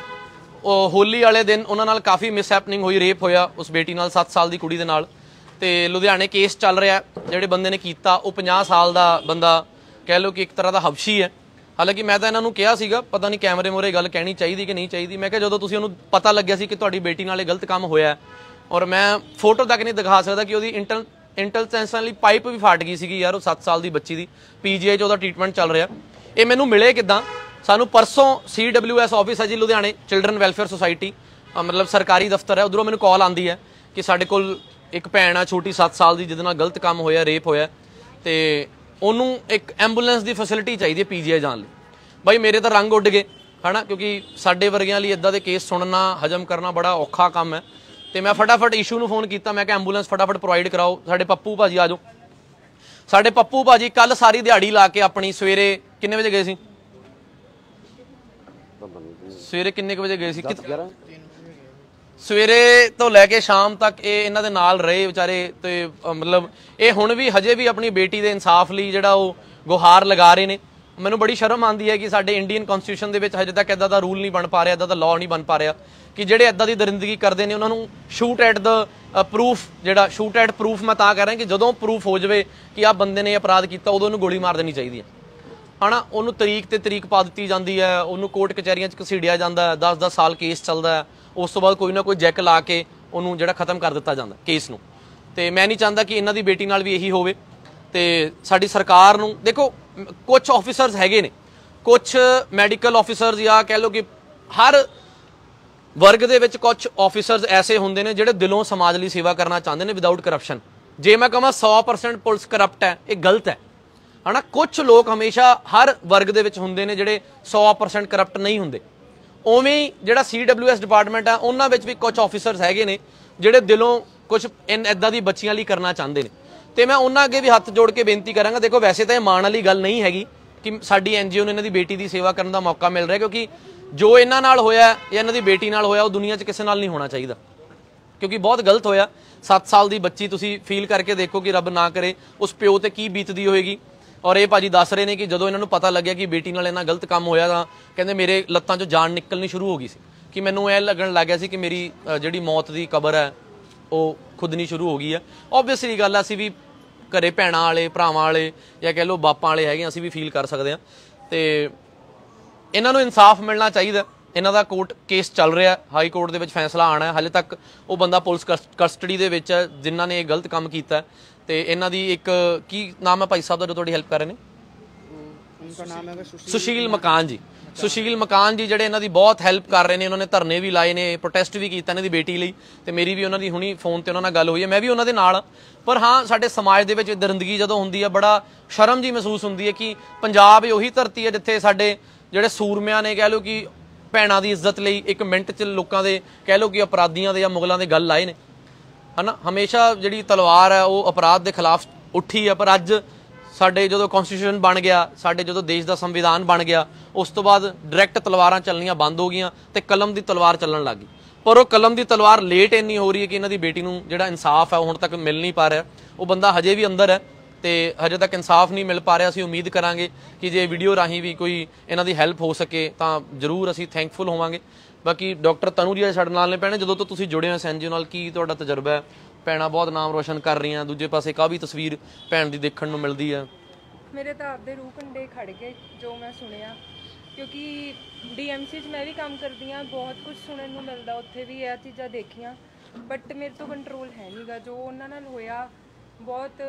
ਉਹ ਹੋਲੀ ਵਾਲੇ ਦਿਨ ਉਹਨਾਂ ਨਾਲ ਕਾਫੀ ਮਿਸਹੈਪਨਿੰਗ ਹੋਈ, ਰੇਪ ਹੋਇਆ ਉਸ ਬੇਟੀ ਨਾਲ, ਸੱਤ ਸਾਲ ਦੀ ਕੁੜੀ ਦੇ ਨਾਲ। ਤੇ ਲੁਧਿਆਣੇ ਕੇਸ ਚੱਲ ਰਿਹਾ, ਜਿਹੜੇ ਬੰਦੇ ਨੇ ਕੀਤਾ ਉਹ ਪੰਜਾਹ ਸਾਲ ਦਾ ਬੰਦਾ ਕਹਿ ਲਓ ਕਿ ਇੱਕ ਤਰ੍ਹਾਂ ਦਾ ਹਬਸ਼ੀ ਹੈ। ਹਾਲਾਂਕਿ ਮੈਂ ਤਾਂ ਇਹਨਾਂ ਨੂੰ ਕਿਹਾ ਸੀਗਾ, ਪਤਾ ਨਹੀਂ ਕੈਮਰੇ ਮੂਹਰੇ ਗੱਲ ਕਹਿਣੀ ਚਾਹੀਦੀ ਕਿ ਨਹੀਂ ਚਾਹੀਦੀ। ਮੈਂ ਕਿਹਾ ਜਦੋਂ ਤੁਸੀਂ ਉਹਨੂੰ ਪਤਾ ਲੱਗਿਆ ਸੀ ਕਿ ਤੁਹਾਡੀ ਬੇਟੀ ਨਾਲ ਇਹ ਗਲਤ ਕੰਮ ਹੋਇਆ ਔਰ ਮੈਂ ਫੋਟੋ ਤੱਕ ਨਹੀਂ ਦਿਖਾ ਸਕਦਾ ਕਿ ਉਹਦੀ ਇੰਟਰ ਇੰਟੈਂਸ਼ਨਲੀ ਪਾਈਪ ਵੀ ਫਟ ਗਈ ਸੀਗੀ ਯਾਰ, ਉਹ ਸੱਤ ਸਾਲ ਦੀ ਬੱਚੀ ਦੀ ਪੀਜੀਆਈ 'ਚ ਉਹਦਾ ਟ੍ਰੀਟਮੈਂਟ ਚੱਲ ਰਿਹਾ। ਇਹ ਮੈਨੂੰ ਮਿਲੇ ਕਿੱਦਾਂ? ਸਾਨੂੰ ਪਰਸੋਂ ਸੀ ਡਬਲਿਊ ਐਸ ਆਫਿਸ ਹੈ ਜੀ ਲੁਧਿਆਣੇ, ਚਿਲਡਰਨ ਵੈਲਫੇਅਰ ਸੁਸਾਇਟੀ ਮਤਲਬ ਸਰਕਾਰੀ ਦਫ਼ਤਰ ਹੈ, ਉਧਰੋਂ ਮੈਨੂੰ ਕਾਲ ਆਉਂਦੀ ਹੈ ਕਿ ਸਾਡੇ ਕੋਲ ਇੱਕ ਭੈਣ ਆ ਛੋਟੀ ਸੱਤ ਸਾਲ ਦੀ ਜਿਹਦੇ ਨਾਲ ਗਲਤ ਕੰਮ ਹੋਇਆ, ਰੇਪ ਹੋਇਆ ਤੇ ਉਹਨੂੰ ਇੱਕ ਐਂਬੂਲੈਂਸ ਦੀ ਫੈਸਿਲਿਟੀ ਚਾਹੀਦੀ ਹੈ ਪੀਜੀਆਈ ਜਾਣ ਲਈ। ਬਾਈ ਮੇਰੇ ਤਾਂ ਰੰਗ ਉੱਡ ਗਏ ਹਨਾ, ਕਿਉਂਕਿ ਸਾਡੇ ਵਰਗਿਆਂ ਲਈ ਇਦਾਂ ਦੇ ਕੇਸ ਸੁਣਨਾ ਹਜਮ ਕਰਨਾ ਬੜਾ ਔਖਾ ਕੰਮ ਹੈ। ਤੇ ਮੈਂ ਫਟਾਫਟ ਇਸ਼ੂ ਨੂੰ ਫੋਨ ਕੀਤਾ, ਮੈਂ ਕਿਹਾ ਐਂਬੂਲੈਂਸ ਫਟਾਫਟ ਪ੍ਰੋਵਾਈਡ ਕਰਾਓ। ਸਾਡੇ ਪੱਪੂ ਭਾਜੀ ਆ ਜਾਓ। ਸਾਡੇ ਪੱਪੂ ਭਾਜੀ ਕੱਲ ਸਾਰੀ ਦਿਹਾੜੀ ਲਾ ਕੇ ਆਪਣੀ ਸਵੇਰੇ ਕਿੰਨੇ ਵਜੇ ਗਏ ਸੀ? ਸਵੇਰੇ ਕਿੰਨੇ ਕੁ ਵਜੇ ਗਏ ਸੀ? ਸਵੇਰੇ ਤੋਂ ਲੈ ਕੇ ਸ਼ਾਮ ਤੱਕ ਇਹ ਇਹਨਾਂ ਦੇ ਨਾਲ ਰਹੇ ਵਿਚਾਰੇ। ਤੇ ਮਤਲਬ ਇਹ ਹੁਣ ਵੀ ਹਜੇ ਵੀ ਆਪਣੀ ਬੇਟੀ ਦੇ ਇਨਸਾਫ ਲਈ ਜਿਹੜਾ ਉਹ ਗੁਹਾਰ ਲਗਾ ਰਹੇ ਨੇ। ਮੈਨੂੰ ਬੜੀ ਸ਼ਰਮ ਆਉਂਦੀ ਹੈ ਕਿ ਸਾਡੇ ਇੰਡੀਅਨ ਕਨਸਟੀਟਿਊਸ਼ਨ ਦੇ ਵਿੱਚ ਹਜੇ ਤੱਕ ਇਦਾਂ ਦਾ ਰੂਲ ਨਹੀਂ ਬਣ ਪਾ ਰਿਹਾ, ਇਦਾਂ ਦਾ ਲਾਅ ਨਹੀਂ ਬਣ ਪਾ ਰਿਹਾ ਕਿ ਜਿਹੜੇ ਇਦਾਂ ਦੀ ਦਰਿੰਦਗੀ ਕਰਦੇ ਨੇ ਉਹਨਾਂ ਨੂੰ ਸ਼ੂਟ ਐਟ ਦ ਪ੍ਰੂਫ, ਜਿਹੜਾ ਸ਼ੂਟ ਐਟ ਪ੍ਰੂਫ ਮੈਂ ਤਾਂ ਕਹਿ ਰਿਹਾ ਕਿ ਜਦੋਂ ਪ੍ਰੂਫ ਹੋ ਜਾਵੇ ਕਿ ਆਹ ਬੰਦੇ ਨੇ ਅਪਰਾਧ ਕੀਤਾ ਉਦੋਂ ਉਹਨੂੰ ਗੋਲੀ ਮਾਰ ਦੇਣੀ ਚਾਹੀਦੀ ਹੈ ਹਨਾ। ਉਹਨੂੰ ਤਰੀਕ ਤੇ ਤਰੀਕ ਪਾ ਦਿੱਤੀ ਜਾਂਦੀ ਹੈ, ਉਹਨੂੰ ਕੋਰਟ ਕਚਹਿਰੀਆਂ 'ਚ ਘਸੀੜਿਆ ਜਾਂਦਾ ਹੈ, ਦਸ ਦਸ ਸਾਲ ਕੇਸ ਚੱਲਦਾ ਹੈ, ਉਸ ਤੋਂ ਬਾਅਦ ਕੋਈ ਨਾ ਕੋਈ ਜੈਕ ਲਾ ਕੇ ਉਹਨੂੰ ਜਿਹੜਾ ਖਤਮ ਕਰ ਦਿੱਤਾ ਜਾਂਦਾ ਕੇਸ ਨੂੰ। ਤੇ ਮੈਂ ਨਹੀਂ ਚਾਹੁੰਦਾ ਕਿ ਇਹਨਾਂ ਦੀ ਬੇਟੀ ਨਾਲ ਵੀ ਇਹੀ ਹੋਵੇ। ਤੇ ਸਾਡੀ ਸਰਕਾਰ ਨੂੰ ਦੇਖੋ, ਕੁਝ ਆਫੀਸਰਸ ਹੈਗੇ ਨੇ, ਕੁਝ ਮੈਡੀਕਲ ਆਫੀਸਰਸ ਜਾਂ ਕਹਿ ਲਓ ਕਿ ਹਰ ਵਰਗ ਦੇ ਵਿੱਚ ਕੁਝ ਆਫੀਸਰਸ ਐਸੇ ਹੁੰਦੇ ਨੇ ਜਿਹੜੇ ਦਿਲੋਂ ਸਮਾਜ ਲਈ ਸੇਵਾ ਕਰਨਾ ਚਾਹੁੰਦੇ ਨੇ ਵਿਦਆਊਟ ਕਰਪਸ਼ਨ। ਜੇ ਮੈਂ ਕਹਾਂ ਸੌ ਪਰਸੈਂਟ ਪੁਲਿਸ ਕਰਪਟ ਹੈ, ਇਹ ਗਲਤ ਹੈ ਹਨਾ। ਕੁਝ ਲੋਕ ਹਮੇਸ਼ਾ ਹਰ ਵਰਗ ਦੇ ਵਿੱਚ ਹੁੰਦੇ ਨੇ ਜਿਹੜੇ ਸੌ ਪਰਸੈਂਟ ਕਰਪਟ ਨਹੀਂ ਹੁੰਦੇ। ਉਵੇਂ ਹੀ ਜਿਹੜਾ ਸੀ ਡਬਲਿਊ ਐਸ ਡਿਪਾਰਟਮੈਂਟ ਆ ਉਹਨਾਂ ਵਿੱਚ ਵੀ ਕੁਝ ਆਫੀਸਰਸ ਹੈਗੇ ਨੇ ਜਿਹੜੇ ਦਿਲੋਂ ਕੁਝ ਇੱਦਾਂ ਦੀ ਬੱਚੀਆਂ ਲਈ ਕਰਨਾ ਚਾਹੁੰਦੇ ਨੇ ਤੇ ਮੈਂ ਉਹਨਾਂ ਅੱਗੇ ਵੀ ਹੱਥ ਜੋੜ ਕੇ ਬੇਨਤੀ ਕਰਾਂਗਾ। ਦੇਖੋ ਵੈਸੇ ਤਾਂ ਇਹ ਮਾਣ ਵਾਲੀ ਗੱਲ ਨਹੀਂ ਹੈਗੀ ਕਿ ਸਾਡੀ ਐਨਜੀਓ ਨੂੰ ਇਹਨਾਂ ਦੀ ਬੇਟੀ ਦੀ ਸੇਵਾ ਕਰਨ ਦਾ ਮੌਕਾ ਮਿਲ ਰਿਹਾ, ਕਿਉਂਕਿ ਜੋ ਇਹਨਾਂ ਨਾਲ ਹੋਇਆ ਜਾਂ ਇਹਨਾਂ ਦੀ ਬੇਟੀ ਨਾਲ ਹੋਇਆ ਉਹ ਦੁਨੀਆ 'ਚ ਕਿਸੇ ਨਾਲ ਨਹੀਂ ਹੋਣਾ ਚਾਹੀਦਾ, ਕਿਉਂਕਿ ਬਹੁਤ ਗਲਤ ਹੋਇਆ। ਸੱਤ ਸਾਲ ਦੀ ਬੱਚੀ ਤੁਸੀਂ ਫੀਲ ਕਰਕੇ ਦੇਖੋ ਕਿ ਰੱਬ ਨਾ ਕਰੇ ਉਸ ਪਿਓ ਤੇ ਕੀ ਬੀਤਦੀ ਹੋਏਗੀ। ਔਰ ਇਹ ਭਾਜੀ ਦੱਸ ਰਹੇ ਨੇ ਕਿ ਜਦੋਂ ਇਹਨਾਂ ਨੂੰ ਪਤਾ ਲੱਗਿਆ ਕਿ ਬੇਟੀ ਨਾਲ ਇੰਨਾ ਗਲਤ ਕੰਮ ਹੋਇਆ ਤਾਂ ਕਹਿੰਦੇ ਮੇਰੇ ਲੱਤਾਂ 'ਚੋਂ ਜਾਨ ਨਿਕਲਣੀ ਸ਼ੁਰੂ ਹੋ ਗਈ ਸੀ, ਕਿ ਮੈਨੂੰ ਇਹ ਲੱਗਣ ਲੱਗ ਗਿਆ ਸੀ ਕਿ ਮੇਰੀ ਜਿਹੜੀ ਮੌਤ ਦੀ ਕਬਰ ਹੈ ਉਹ ਖੁਦਣੀ ਸ਼ੁਰੂ ਹੋ ਗਈ ਹੈ। ਓਬਵੀਅਸਲੀ ਗੱਲ ਆ, ਅਸੀਂ ਵੀ ਘਰੇ ਭੈਣਾਂ ਵਾਲੇ ਭਰਾਵਾਂ ਵਾਲੇ ਜਾਂ ਕਹਿ ਲਓ ਬਾਪਾਂ ਵਾਲੇ ਹੈਗੇ, ਅਸੀਂ ਵੀ ਫੀਲ ਕਰ ਸਕਦੇ ਹਾਂ। ਤੇ ਇਹਨਾਂ ਨੂੰ ਇਨਸਾਫ ਮਿਲਣਾ ਚਾਹੀਦਾ। ਇਹਨਾਂ ਦਾ ਕੋਰਟ ਕੇਸ ਚੱਲ ਰਿਹਾ, ਹਾਈ ਕੋਰਟ ਦੇ ਵਿੱਚ ਫੈਸਲਾ ਆਉਣਾ ਹੈ। ਹਾਲੇ ਤੱਕ ਉਹ ਬੰਦਾ ਪੁਲਿਸ ਕਸਟਡੀ ਦੇ ਵਿੱਚ ਹੈ ਜਿਨ੍ਹਾਂ ਨੇ ਇਹ ਗਲਤ ਕੰਮ ਕੀਤਾ ਤੇ ਇਹਨਾਂ ਦੀ ਇੱਕ ਕੀ ਨਾਮ ਹੈ ਭਾਈ ਸਾਹਿਬ ਦਾ ਜੋ ਤੁਹਾਡੀ ਹੈਲਪ ਕਰ ਰਹੇ ਨੇ? उनका नाम है ਸੁਸ਼ੀਲ ਮਕਾਨ ਜੀ। ਸੁਸ਼ੀਲ ਮਕਾਨ ਜੀ ਜਿਹੜੇ ਇਹਨਾਂ ਦੀ ਬਹੁਤ ਹੈਲਪ ਕਰ ਰਹੇ ਨੇ, ਉਹਨਾਂ ਨੇ ਧਰਨੇ ਵੀ ਲਾਏ ਨੇ, ਪ੍ਰੋਟੈਸਟ ਵੀ ਕੀਤਾ ਇਹਨਾਂ ਦੀ ਬੇਟੀ ਲਈ ਤੇ ਮੇਰੀ ਵੀ ਉਹਨਾਂ ਦੀ ਹੁਣੀ ਫੋਨ ਤੇ ਉਹਨਾਂ ਨਾਲ ਗੱਲ ਹੋਈ ਹੈ, ਮੈਂ ਵੀ ਉਹਨਾਂ ਦੇ ਨਾਲ। ਪਰ ਹਾਂ, ਸਾਡੇ ਸਮਾਜ ਦੇ ਵਿੱਚ ਦਰਿੰਦਗੀ ਜਦੋਂ ਹੁੰਦੀ ਹੈ ਬੜਾ ਸ਼ਰਮ ਜੀ ਮਹਿਸੂਸ ਹੁੰਦੀ ਹੈ ਕਿ ਪੰਜਾਬ ਇਹ ਉਹੀ ਧਰਤੀ ਹੈ ਜਿੱਥੇ ਸਾਡੇ ਜਿਹੜੇ ਸੂਰਮਿਆਂ ਨੇ ਕਹਿ ਲਓ ਕਿ ਭੈਣਾਂ ਦੀ ਇੱਜ਼ਤ ਲਈ ਇੱਕ ਮਿੰਟ 'ਚ ਲੋਕਾਂ ਦੇ ਕਹਿ ਲਓ ਕਿ ਅਪਰਾਧੀਆਂ ਦੇ ਜਾਂ ਮੁਗਲਾਂ ਦੇ ਗੱਲ ਲਾਏ ਨੇ, ਹਨਾ। ਹਮੇਸ਼ਾ ਜਿਹੜੀ ਤਲਵਾਰ ਹੈ ਉਹ ਅਪਰਾਧ ਦੇ ਖਿਲਾਫ ਉੱਠੀ ਹੈ, ਪਰ ਅੱਜ ਸਾਡੇ ਜਦੋਂ ਕਨਸਟੀਟਿਊਸ਼ਨ ਬਣ ਗਿਆ, ਸਾਡੇ ਜਦੋਂ ਦੇਸ਼ ਦਾ ਸੰਵਿਧਾਨ ਬਣ ਗਿਆ, ਉਸ ਤੋਂ ਬਾਅਦ ਡਾਇਰੈਕਟ ਤਲਵਾਰਾਂ ਚੱਲਣੀਆਂ ਬੰਦ ਹੋ ਗਈਆਂ ਤੇ ਕਲਮ ਦੀ ਤਲਵਾਰ ਚੱਲਣ ਲੱਗ ਗਈ। ਪਰ ਉਹ ਕਲਮ ਦੀ ਤਲਵਾਰ ਲੇਟ ਇੰਨੀ ਹੋ ਰਹੀ ਹੈ ਕਿ ਇਹਨਾਂ ਦੀ ਬੇਟੀ ਨੂੰ ਜਿਹੜਾ ਇਨਸਾਫ ਹੈ ਉਹ ਹੁਣ ਤੱਕ ਮਿਲ ਨਹੀਂ ਪਾ ਰਿਹਾ। ਉਹ ਬੰਦਾ ਹਜੇ ਵੀ ਅੰਦਰ ਹੈ ਤੇ ਹਜੇ ਤੱਕ ਇਨਸਾਫ ਨਹੀਂ ਮਿਲ ਪਾ ਰਿਹਾ। ਅਸੀਂ ਉਮੀਦ ਕਰਾਂਗੇ ਕਿ ਜੇ ਵੀਡੀਓ ਰਾਹੀਂ ਵੀ ਕੋਈ ਇਹਨਾਂ ਦੀ ਹੈਲਪ ਹੋ ਸਕੇ ਤਾਂ ਜ਼ਰੂਰ ਅਸੀਂ ਥੈਂਕਫੁਲ ਹੋਵਾਂਗੇ। ਬਾਕੀ ਡਾਕਟਰ ਤਨੂ ਜੀ ਸਾਡੇ ਨਾਲ ਨੇ। ਭੈਣੇ, ਜਦੋਂ ਤੋਂ ਤੁਸੀਂ ਜੁੜੇ ਹੋ ਇਸ ਐਨਜੀਓ ਨਾਲ, ਕੀ ਤੁਹਾਡਾ ਤਜਰਬਾ ਹੈ? ਭੈਣਾਂ ਬਹੁਤ ਨਾਮ ਰੋਸ਼ਨ ਕਰ ਰਹੀਆਂ, ਦੂਜੇ ਪਾਸੇ ਕਾਫੀ ਤਸਵੀਰ ਭੈਣ ਦੀ ਦੇਖਣ ਨੂੰ ਮਿਲਦੀ ਹੈ। ਮੇਰੇ ਤਾਂ ਆਪਦੇ ਰੂਹ ਕੰਡੇ ਖੜ ਗਏ ਜੋ ਮੈਂ ਸੁਣਿਆ, ਕਿਉਂਕਿ ਡੀਐਮਸੀ 'ਚ ਮੈਂ ਵੀ ਕੰਮ ਕਰਦੀ ਹਾਂ, ਬਹੁਤ ਕੁਝ ਸੁਣਨ ਨੂੰ ਮਿਲਦਾ, ਉੱਥੇ ਵੀ ਇਹ ਚੀਜ਼ਾਂ ਦੇਖੀਆਂ, ਬਟ ਮੇਰੇ ਤੋਂ ਕੰਟਰੋਲ ਹੈ ਨਹੀਂਗਾ। ਜੋ ਉਹਨਾਂ ਨਾਲ ਹੋਇਆ ਬਹੁਤ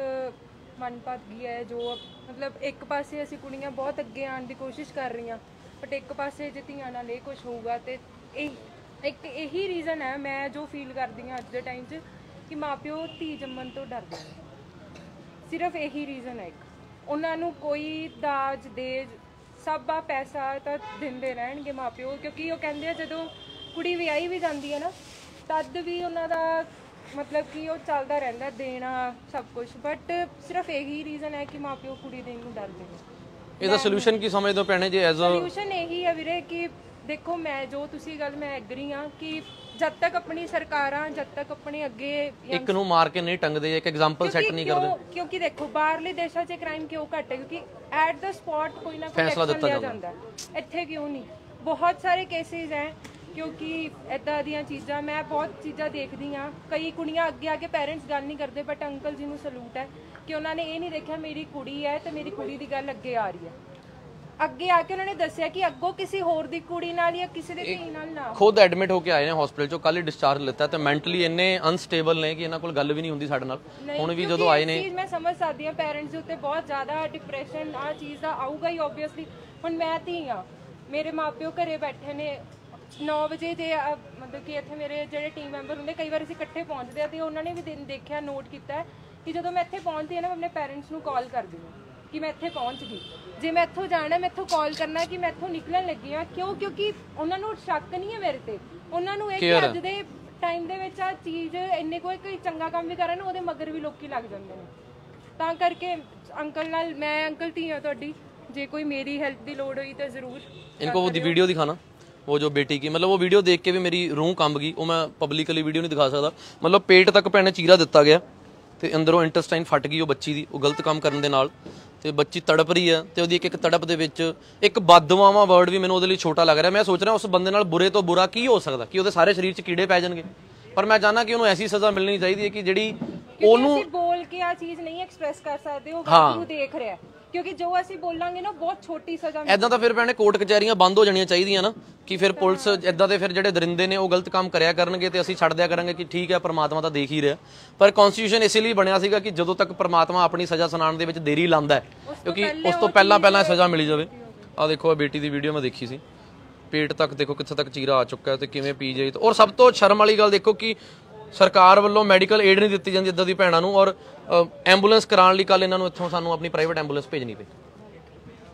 ਮਨਭਾਗੀ ਹੈ। ਜੋ ਮਤਲਬ ਇੱਕ ਪਾਸੇ ਅਸੀਂ ਕੁੜੀਆਂ ਬਹੁਤ ਅੱਗੇ ਆਉਣ ਦੀ ਕੋਸ਼ਿਸ਼ ਕਰ ਰਹੀਆਂ, ਬਟ ਇੱਕ ਪਾਸੇ ਜੇ ਧੀਆਂ ਨਾਲ ਇਹ ਕੁਝ ਹੋਊਗਾ ਤੇ ਇਹ ਇੱਕ ਇਹੀ ਰੀਜ਼ਨ ਹੈ ਮੈਂ ਜੋ ਫੀਲ ਕਰਦੀ ਹਾਂ ਅੱਜ ਦੇ ਟਾਈਮ 'ਚ ਕਿ ਮਾਂ ਪਿਓ ਧੀ ਜੰਮਣ ਤੋਂ ਡਰਦੇ ਨੇ। ਸਿਰਫ ਇਹੀ ਰੀਜ਼ਨ ਹੈ ਇੱਕ। ਉਹਨਾਂ ਨੂੰ ਕੋਈ ਦਾਜ ਦੇਜ ਸਭ ਆ ਪੈਸਾ ਤਾਂ ਦਿੰਦੇ ਰਹਿਣਗੇ ਮਾਂ ਪਿਓ, ਕਿਉਂਕਿ ਉਹ ਕਹਿੰਦੇ ਆ ਜਦੋਂ ਕੁੜੀ ਵਿਆਹੀ ਵੀ ਜਾਂਦੀ ਹੈ ਨਾ ਤਦ ਵੀ ਉਹਨਾਂ ਦਾ ਮਤਲਬ ਕਿ ਉਹ ਚੱਲਦਾ ਰਹਿੰਦਾ ਦੇਣਾ ਸਭ ਕੁਝ, ਬਟ ਸਿਰਫ ਇਹੀ ਰੀਜ਼ਨ ਹੈ ਕਿ ਮਾਂ ਪਿਓ ਕੁੜੀ ਦੇਣ ਨੂੰ ਡਰਦੇ ਨੇ। ਇਹਦਾ ਸੋਲੂਸ਼ਨ ਕੀ ਸਮਝਦੇ ਹੋ ਭੈਣੇ? ਜੇ ਐਜ਼ ਅ ਸੋਲੂਸ਼ਨ ਇਹੀ ਹੈ ਵੀਰੇ ਕਿ ਦੇਖੋ, ਮੈਂ ਜੋ ਤੁਸੀਂ ਗੱਲ ਮੈਂ ਐਗਰੀ ਹਾਂ ਕਿ ਜਦ ਤੱਕ ਆਪਣੀ ਸਰਕਾਰਾਂ ਜਦ ਤੱਕ ਆਪਣੇ ਅੱਗੇ ਇੱਕ ਨੂੰ ਮਾਰ ਕੇ ਨਹੀਂ ਟੰਗਦੇ, ਇੱਕ ਐਗਜ਼ਾਮਪਲ ਸੈੱਟ ਨਹੀਂ ਕਰਦੇ, ਕਿਉਂਕਿ ਦੇਖੋ ਬਾਹਰਲੇ ਦੇਸ਼ਾਂ 'ਚ ਕ੍ਰਾਈਮ ਕਿਉਂ ਘੱਟ ਹੈ? ਕਿਉਂਕਿ ਐਟ ਦਾ ਸਪੌਟ ਕੋਈ ਨਾ ਕੋਈ ਫੈਸਲਾ ਦਿੱਤਾ ਜਾਂਦਾ। ਇੱਥੇ ਕਿਉਂ ਨਹੀਂ? ਬਹੁਤ ਸਾਰੇ ਕੇਸਿਸ ਹੈ ਕਿਉਂਕਿ ਇੱਦਾਂ ਦੀਆਂ ਚੀਜ਼ਾਂ ਮੈਂ ਬਹੁਤ ਚੀਜ਼ਾਂ ਦੇਖਦੀ ਹਾਂ। ਕਈ ਕੁੜੀਆਂ ਅੱਗੇ ਆ ਕੇ ਪੈਰੈਂਟਸ ਗੱਲ ਨਹੀਂ ਕਰਦੇ, ਬਟ ਅੰਕਲ ਜੀ ਨੂੰ ਸਲੂਟ ਹੈ ਕਿ ਉਹਨਾਂ ਨੇ ਇਹ ਨਹੀਂ ਦੇਖਿਆ ਮੇਰੀ ਕੁੜੀ ਹੈ ਤੇ ਮੇਰੀ ਕੁੜੀ ਦੀ ਗੱਲ ਅੱਗੇ ਆ ਰਹੀ ਹੈ। ਅੱਗੇ ਆ ਕੇ ਉਹਨਾਂ ਨੇ ਦੱਸਿਆ ਕਿ ਅੱਗੋਂ ਕਿਸੇ ਹੋਰ ਦੀ ਕੁੜੀ ਨਾਲ ਜਾਂ ਕਿਸੇ ਦੇ ਧੀ ਨਾਲ ਨਾ। ਖੁਦ ਐਡਮਿਟ ਹੋ ਕੇ ਆਏ ਨੇ ਹਸਪੀਟਲ ਚੋਂ, ਕੱਲ ਹੀ ਡਿਸਚਾਰਜ ਲਿੱਤਾ ਤੇ ਮੈਂਟਲੀ ਇੰਨੇ ਅਨਸਟੇਬਲ ਨੇ ਕਿ ਇਹਨਾਂ ਕੋਲ ਗੱਲ ਵੀ ਨਹੀਂ ਹੁੰਦੀ ਸਾਡੇ ਨਾਲ। ਹੁਣ ਵੀ ਜਦੋਂ ਆਏ ਨੇ ਮੈਂ ਸਮਝ ਸਕਦੀ ਹਾਂ ਪੈਰੈਂਟਸ ਦੇ ਉੱਤੇ ਬਹੁਤ ਜ਼ਿਆਦਾ ਡਿਪਰੈਸ਼ਨ ਆ ਚੀਜ਼ ਦਾ ਆਊਗਾ ਹੀ ਓਬਵੀਅਸਲੀ। ਹੁਣ ਮੈਂ ਧੀ ਹਾਂ, ਮੇਰੇ ਮਾਪਿਓ ਘਰੇ ਬੈਠੇ ਨੇ ਨੌ ਵਜੇ ਤੇ ਮਤਲਬ ਕਿ ਇੱਥੇ ਮੇਰੇ ਜਿਹੜੇ ਟੀਮ ਮੈਂਬਰ ਹੁੰਦੇ ਕਈ ਵਾਰ ਅਸੀਂ ਇਕੱਠੇ ਪਹੁੰਚਦੇ ਆ ਤੇ ਉਹਨਾਂ ਨੇ ਵੀ ਦਿਨ ਦੇਖਿਆ ਨੋਟ ਕੀਤਾ ਕਿ ਜਦੋਂ ਮੈਂ ਇੱਥੇ ਪਹੁੰਚਦੀ ਹਾਂ ਨਾ ਮੈਂ ਆਪਣੇ ਪੈਰੈਂਟਸ ਨੂੰ ਕਾਲ ਕਰਦੀ ਹਾਂ ਕਿ ਮੈਂ ਇੱਥੇ ਪਹੁੰਚ ਗਈ। ਜੇ ਮੈਂ ਇੱਥੋਂ ਜਾਣਾ ਮੈਂ ਇੱਥੋਂ ਕਾਲ ਕਰਨਾ ਕਿ ਮੈਂ ਇੱਥੋਂ ਨਿਕਲਣ ਲੱਗੀ ਹਾਂ। ਕਿਉਂ? ਕਿਉਂਕਿ ਉਹਨਾਂ ਨੂੰ ਸ਼ੱਕ ਨਹੀਂ ਹੈ ਮੇਰੇ ਤੇ, ਉਹਨਾਂ ਨੂੰ ਇਹ ਕਿ ਅੱਜ ਦੇ ਟਾਈਮ ਦੇ ਵਿੱਚ ਆ ਚੀਜ਼ ਇੰਨੇ ਕੋਈ ਕੋਈ ਚੰਗਾ ਕੰਮ ਵੀ ਕਰਨ ਉਹਦੇ ਮਗਰ ਵੀ ਲੋਕੀ ਲੱਗ ਜਾਂਦੇ ਨੇ। ਤਾਂ ਕਰਕੇ ਅੰਕਲ ਨਾਲ ਮੈਂ ਅੰਕਲ ਧੀ ਹਾਂ ਤੁਹਾਡੀ, ਜੇ ਕੋਈ ਮੇਰੀ ਹੈਲਪ ਦੀ ਲੋੜ ਹੋਈ ਤਾਂ ਜ਼ਰੂਰ इनको वो वीडियो दिखाना, वो जो बेटी की मतलब वो वीडियो देख के भी मेरी रूह कंब गई। वो मैं पब्लिकली वीडियो नहीं दिखा सकता। मतलब पेट तक भैने चीरा दिता गया ਤੇ ਅੰਦਰੋਂ ਇੰਟੈਸਟਾਈਨ ਫਟ ਗਈ ਉਹ ਬੱਚੀ ਦੀ, ਉਹ ਗਲਤ ਕੰਮ ਕਰਨ ਦੇ ਨਾਲ ਤੇ ਬੱਚੀ ਤੜਪ ਰਹੀ ਹੈ ਤੇ ਉਹਦੀ ਇੱਕ ਇੱਕ ਤੜਪ ਦੇ ਵਿੱਚ ਇੱਕ ਬਦਦੁਆਵਾਂ ਵਰਡ ਵੀ ਮੈਨੂੰ ਉਹਦੇ ਲਈ ਛੋਟਾ ਲੱਗ ਰਿਹਾ। ਮੈਂ ਸੋਚ ਰਿਹਾ ਉਸ ਬੰਦੇ ਨਾਲ ਬੁਰੇ ਤੋਂ ਬੁਰਾ ਕੀ ਹੋ ਸਕਦਾ ਕਿ ਉਹਦੇ ਸਾਰੇ ਸਰੀਰ 'ਚ ਕੀੜੇ ਪੈ ਜਾਣਗੇ, ਪਰ ਮੈਂ ਚਾਹਨਾ ਕਿ ਉਹਨੂੰ ਐਸੀ ਸਜ਼ਾ ਮਿਲਣੀ ਚਾਹੀਦੀ ਹੈ ਕਿ ਜਿਹੜੀ ਉਹਨੂੰ ਬੋਲ ਕੇ ਆ ਚੀਜ਼ ਨਹੀਂ ਐਕਸਪ੍ਰੈਸ ਕਰ ਸਕਦੇ। ਉਹ ਬਾਕੀ ਨੂੰ ਦੇਖ ਰਿਹਾ ਕਿਉਂਕਿ ਜੋ ਅਸੀਂ ਬੋਲਾਂਗੇ ਨਾ ਬਹੁਤ ਛੋਟੀ ਸਜ਼ਾ। ਐਦਾਂ ਤਾਂ ਫਿਰ ਭੈਣੇ ਕੋਰਟ ਕਚਹਿਰੀਆਂ ਬੰਦ ਹੋ ਜਾਣੀਆਂ ਚਾਹੀਦੀਆਂ ਨਾ ਕਿ ਫਿਰ ਪੁਲਿਸ ਐਦਾਂ ਦੇ ਫਿਰ ਜਿਹੜੇ ਦਰਿੰਦੇ ਨੇ ਉਹ ਗਲਤ ਕੰਮ ਕਰਿਆ ਕਰਨਗੇ ਤੇ ਅਸੀਂ ਛੱਡ ਦਿਆ ਕਰਾਂਗੇ ਕਿ ਠੀਕ ਹੈ ਪਰਮਾਤਮਾ ਤਾਂ ਦੇਖ ਹੀ ਰਿਹਾ। ਪਰ ਕਨਸਟੀਟਿਊਸ਼ਨ ਇਸੇ ਲਈ ਬਣਿਆ ਸੀਗਾ ਕਿ ਜਦੋਂ ਤੱਕ ਪਰਮਾਤਮਾ ਆਪਣੀ ਸਜ਼ਾ ਸੁਣਾਉਣ ਦੇ ਵਿੱਚ ਦੇਰੀ ਲਾਉਂਦਾ ਹੈ ਕਿਉਂਕਿ ਉਸ ਤੋਂ ਪਹਿਲਾਂ ਪਹਿਲਾਂ ਸਜ਼ਾ ਮਿਲੀ ਜਾਵੇ। ਆਹ ਦੇਖੋ, ਆ ਬੇਟੀ ਦੀ ਵੀਡੀਓ ਮੈਂ ਦੇਖੀ ਸੀ, ਪੇਟ ਤੱਕ ਦੇਖੋ ਕਿੱਥੇ ਤੱਕ ਚੀਰਾ ਆ ਚੁੱਕਾ ਤੇ ਕਿਵੇਂ ਪੀ ਜਾਈ। ਔਰ ਸਭ ਤੋਂ ਸ਼ਰਮ ਵਾਲੀ ਗੱਲ ਦੇਖੋ ਕਿ ਸਰਕਾਰ ਵੱਲੋਂ ਮੈਡੀਕਲ ਏਡ ਨਹੀਂ ਦਿੱਤੀ ਜਾਂਦੀ ਇੱਦਾਂ ਦੀ ਭੈਣਾਂ ਨੂੰ, ਔਰ ਐਂਬੂਲੈਂਸ ਕਰਾਉਣ ਲਈ ਕੱਲ ਇਹਨਾਂ ਨੂੰ ਇੱਥੋਂ ਸਾਨੂੰ ਆਪਣੀ ਪ੍ਰਾਈਵੇਟ ਐਂਬੂਲੈਂਸ ਭੇਜਣੀ ਪਈ।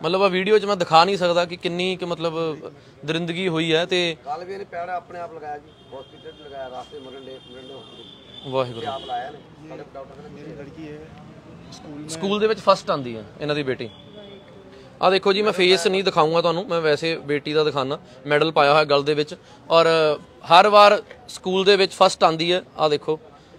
ਮਤਲਬ ਆ ਵੀਡੀਓ 'ਚ ਮੈਂ ਦਿਖਾ ਨਹੀਂ ਸਕਦਾ ਕਿ ਕਿੰਨੀ ਕਿ ਮਤਲਬ ਦਰਿੰਦਗੀ ਹੋਈ ਹੈ। ਤੇ ਕੱਲ ਵੀ ਇਹਨੇ ਪੈੜ ਆਪਣੇ ਆਪ ਲਗਾਇਆ ਜੀ, ਹਸਪੀਟਲ 'ਚ ਲਗਾਇਆ, ਰਾਸਤੇ ਮਰਨ ਦੇ ਮਰਨ ਦੇ ਵਾਹਿਗੁਰੂ ਆਪ ਲਾਇਆ ਨੇ। ਸਾਡੇ ਡਾਕਟਰ ਨੇ ਮੇਰੀ ਲੜਕੀ ਹੈ ਸਕੂਲ ਸਕੂਲ ਦੇ ਵਿੱਚ ਫਸਟ ਆਂਦੀ ਹੈ ਇਹਨਾਂ ਦੀ ਬੇਟੀ। ਆ ਦੇਖੋ ਜੀ, ਮੈਂ ਫੇਸ ਨਹੀਂ ਦਿਖਾਊਂਗਾ ਤੁਹਾਨੂੰ, ਮੈਂ ਵੈਸੇ ਬੇਟੀ ਦਾ ਦਿਖਾਣਾ, ਮੈਡਲ ਪਾਇਆ ਹੋਇਆ ਗਲ ਦੇ ਵਿੱਚ, ਔਰ ਹਰ ਵਾਰ ਸਕੂਲ ਦੇ ਵਿੱਚ ਫਸਟ ਆਂਦੀ ਹੈ। ਆ ਦੇਖੋ,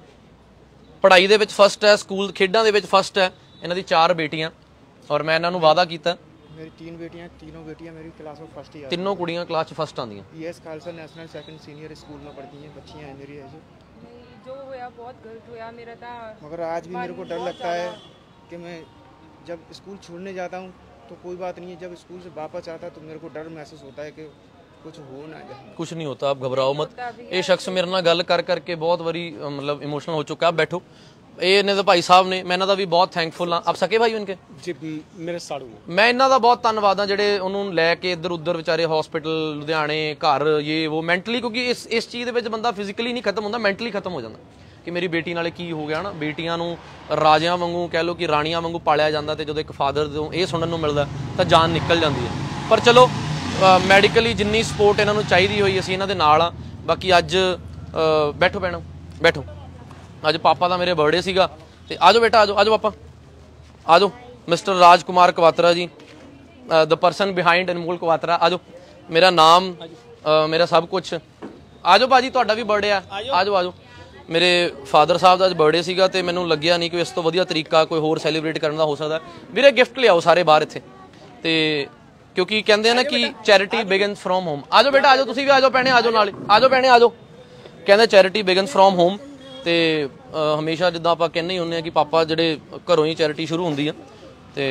ਪੜ੍ਹਾਈ ਦੇ ਵਿੱਚ ਫਸਟ ਹੈ, ਸਕੂਲ ਖੇਡਾਂ ਦੇ ਵਿੱਚ ਫਸਟ ਹੈ। ਇਹਨਾਂ ਦੀ ਚਾਰ ਬੇਟੀਆਂ, ਔਰ ਮੈਂ ਇਹਨਾਂ ਨੂੰ ਵਾਅਦਾ ਕੀਤਾ, मेरी तीन बेटियां, तीनों बेटियां मेरी क्लास में फर्स्ट ईयर, ਤਿੰਨੋਂ ਕੁੜੀਆਂ ਕਲਾਸ 'ਚ ਫਸਟ ਆਂਦੀਆਂ। Yes Khalsa national second senior school में पढ़ती हैं बच्चियां हैं मेरी ऐसे। नहीं, जो होया बहुत गलत होया मेरा था। मगर आज भी मेरे को डर लगता है कि मैं जब स्कूल छोड़ने जाता हूँ तो कोई बात नहीं है, जब स्कूल से वापस आता तो मेरे को डर महसूस होता है कि कुछ हो ना जाए। कुछ नहीं होता, आप घबराओ मत। ये शख्स मेरे नाल गल कर करके बहुत बारी मतलब इमोशनल हो चुका है। आप बैठो। ਇਹ ਨੇ ਤਾਂ ਭਾਈ ਸਾਹਿਬ ਨੇ, ਮੈਂ ਇਹਨਾਂ ਦਾ ਵੀ ਬਹੁਤ ਥੈਂਕਫੁਲ ਹਾਂ। ਆਪ ਸਕੇ ਭਾਈ ਇਨਕੇ ਜੀ, ਮੇਰੇ ਸਾੜੂ ਮੈਂ ਇਹਨਾਂ ਦਾ ਬਹੁਤ ਧੰਨਵਾਦ ਹਾਂ ਜਿਹੜੇ ਉਹਨੂੰ ਲੈ ਕੇ ਇੱਧਰ ਉੱਧਰ ਵਿਚਾਰੇ ਹਸਪੀਟਲ, ਲੁਧਿਆਣੇ, ਘਰ, ਇਹ ਉਹ ਮੈਂਟਲੀ, ਕਿਉਂਕਿ ਇਸ ਇਸ ਚੀਜ਼ ਦੇ ਵਿੱਚ ਬੰਦਾ ਫਿਜ਼ੀਕਲੀ ਨਹੀਂ ਖਤਮ ਹੁੰਦਾ, ਮੈਂਟਲੀ ਖਤਮ ਹੋ ਜਾਂਦਾ ਕਿ ਮੇਰੀ ਬੇਟੀ ਨਾਲੇ ਕੀ ਹੋ ਗਿਆ ਨਾ। ਬੇਟੀਆਂ ਨੂੰ ਰਾਜਿਆਂ ਵਾਂਗੂ ਕਹਿ ਲਓ ਕਿ ਰਾਣੀਆਂ ਵਾਂਗੂ ਪਾਲਿਆ ਜਾਂਦਾ, ਤੇ ਜਦੋਂ ਇੱਕ ਫਾਦਰ ਤੋਂ ਇਹ ਸੁਣਨ ਨੂੰ ਮਿਲਦਾ ਤਾਂ ਜਾਨ ਨਿਕਲ ਜਾਂਦੀ ਹੈ। ਪਰ ਚਲੋ ਮੈਡੀਕਲੀ ਜਿੰਨੀ ਸਪੋਰਟ ਇਹਨਾਂ ਨੂੰ ਚਾਹੀਦੀ ਹੋਈ ਅਸੀਂ ਇਹਨਾਂ ਦੇ ਨਾਲ ਆ। ਬਾਕੀ ਅੱਜ ਬੈਠੋ ਭੈਣੋ ਬੈਠੋ, ਅੱਜ ਪਾਪਾ ਦਾ ਮੇਰੇ ਬਰਥਡੇ ਸੀਗਾ, ਤੇ ਆਜੋ ਬੇਟਾ, ਆਜੋ ਆਜੋ ਪਾਪਾ, ਆਜੋ। Mister Raj Kumar Kawatra ji, the person behind Anmol Kawatra. ਆਜੋ, ਮੇਰਾ ਨਾਮ, ਮੇਰਾ ਸਭ ਕੁਝ। ਆਜੋ ਭਾਜੀ, ਤੁਹਾਡਾ ਵੀ ਬਰਥਡੇ ਆ, ਆਜੋ ਆਜੋ। ਮੇਰੇ ਫਾਦਰ ਸਾਹਿਬ ਦਾ ਅੱਜ ਬਰਥਡੇ ਸੀਗਾ, ਤੇ ਮੈਨੂੰ ਲੱਗਿਆ ਨਹੀਂ ਕਿ ਇਸ ਤੋਂ ਵਧੀਆ ਤਰੀਕਾ ਕੋਈ ਹੋਰ ਸੈਲੀਬ੍ਰੇਟ ਕਰਨ ਦਾ ਹੋ ਸਕਦਾ। ਵੀਰੇ ਗਿਫਟ ਲਿਆਓ ਸਾਰੇ ਬਾਹਰ ਇੱਥੇ, ਤੇ ਕਿਉਂਕਿ ਕਹਿੰਦੇ ਆ ਨਾ ਕਿ ਚੈਰਿਟੀ ਬਿਗਨਸ ਫਰੋਮ ਹੋਮ। ਆਜੋ ਬੇਟਾ, ਆਜੋ, ਤੁਸੀਂ ਵੀ ਆਜੋ ਭੈਣੇ, ਆਜੋ ਨਾਲ, ਆਜੋ ਭੈਣੇ, ਆਜੋ। ਕਹਿੰਦੇ ਚੈਰਿਟੀ ਬਿਗਨਸ ਫਰੋਮ ਹੋਮ, ਤੇ ਹਮੇਸ਼ਾ ਜਿੱਦਾਂ ਆਪਾਂ ਕਹਿੰਦੇ ਹੀ ਹੁੰਦੇ ਆ ਕਿ ਪਾਪਾ ਜਿਹੜੇ ਘਰੋਂ ਹੀ ਚੈਰਿਟੀ ਸ਼ੁਰੂ ਹੁੰਦੀ ਆ, ਤੇ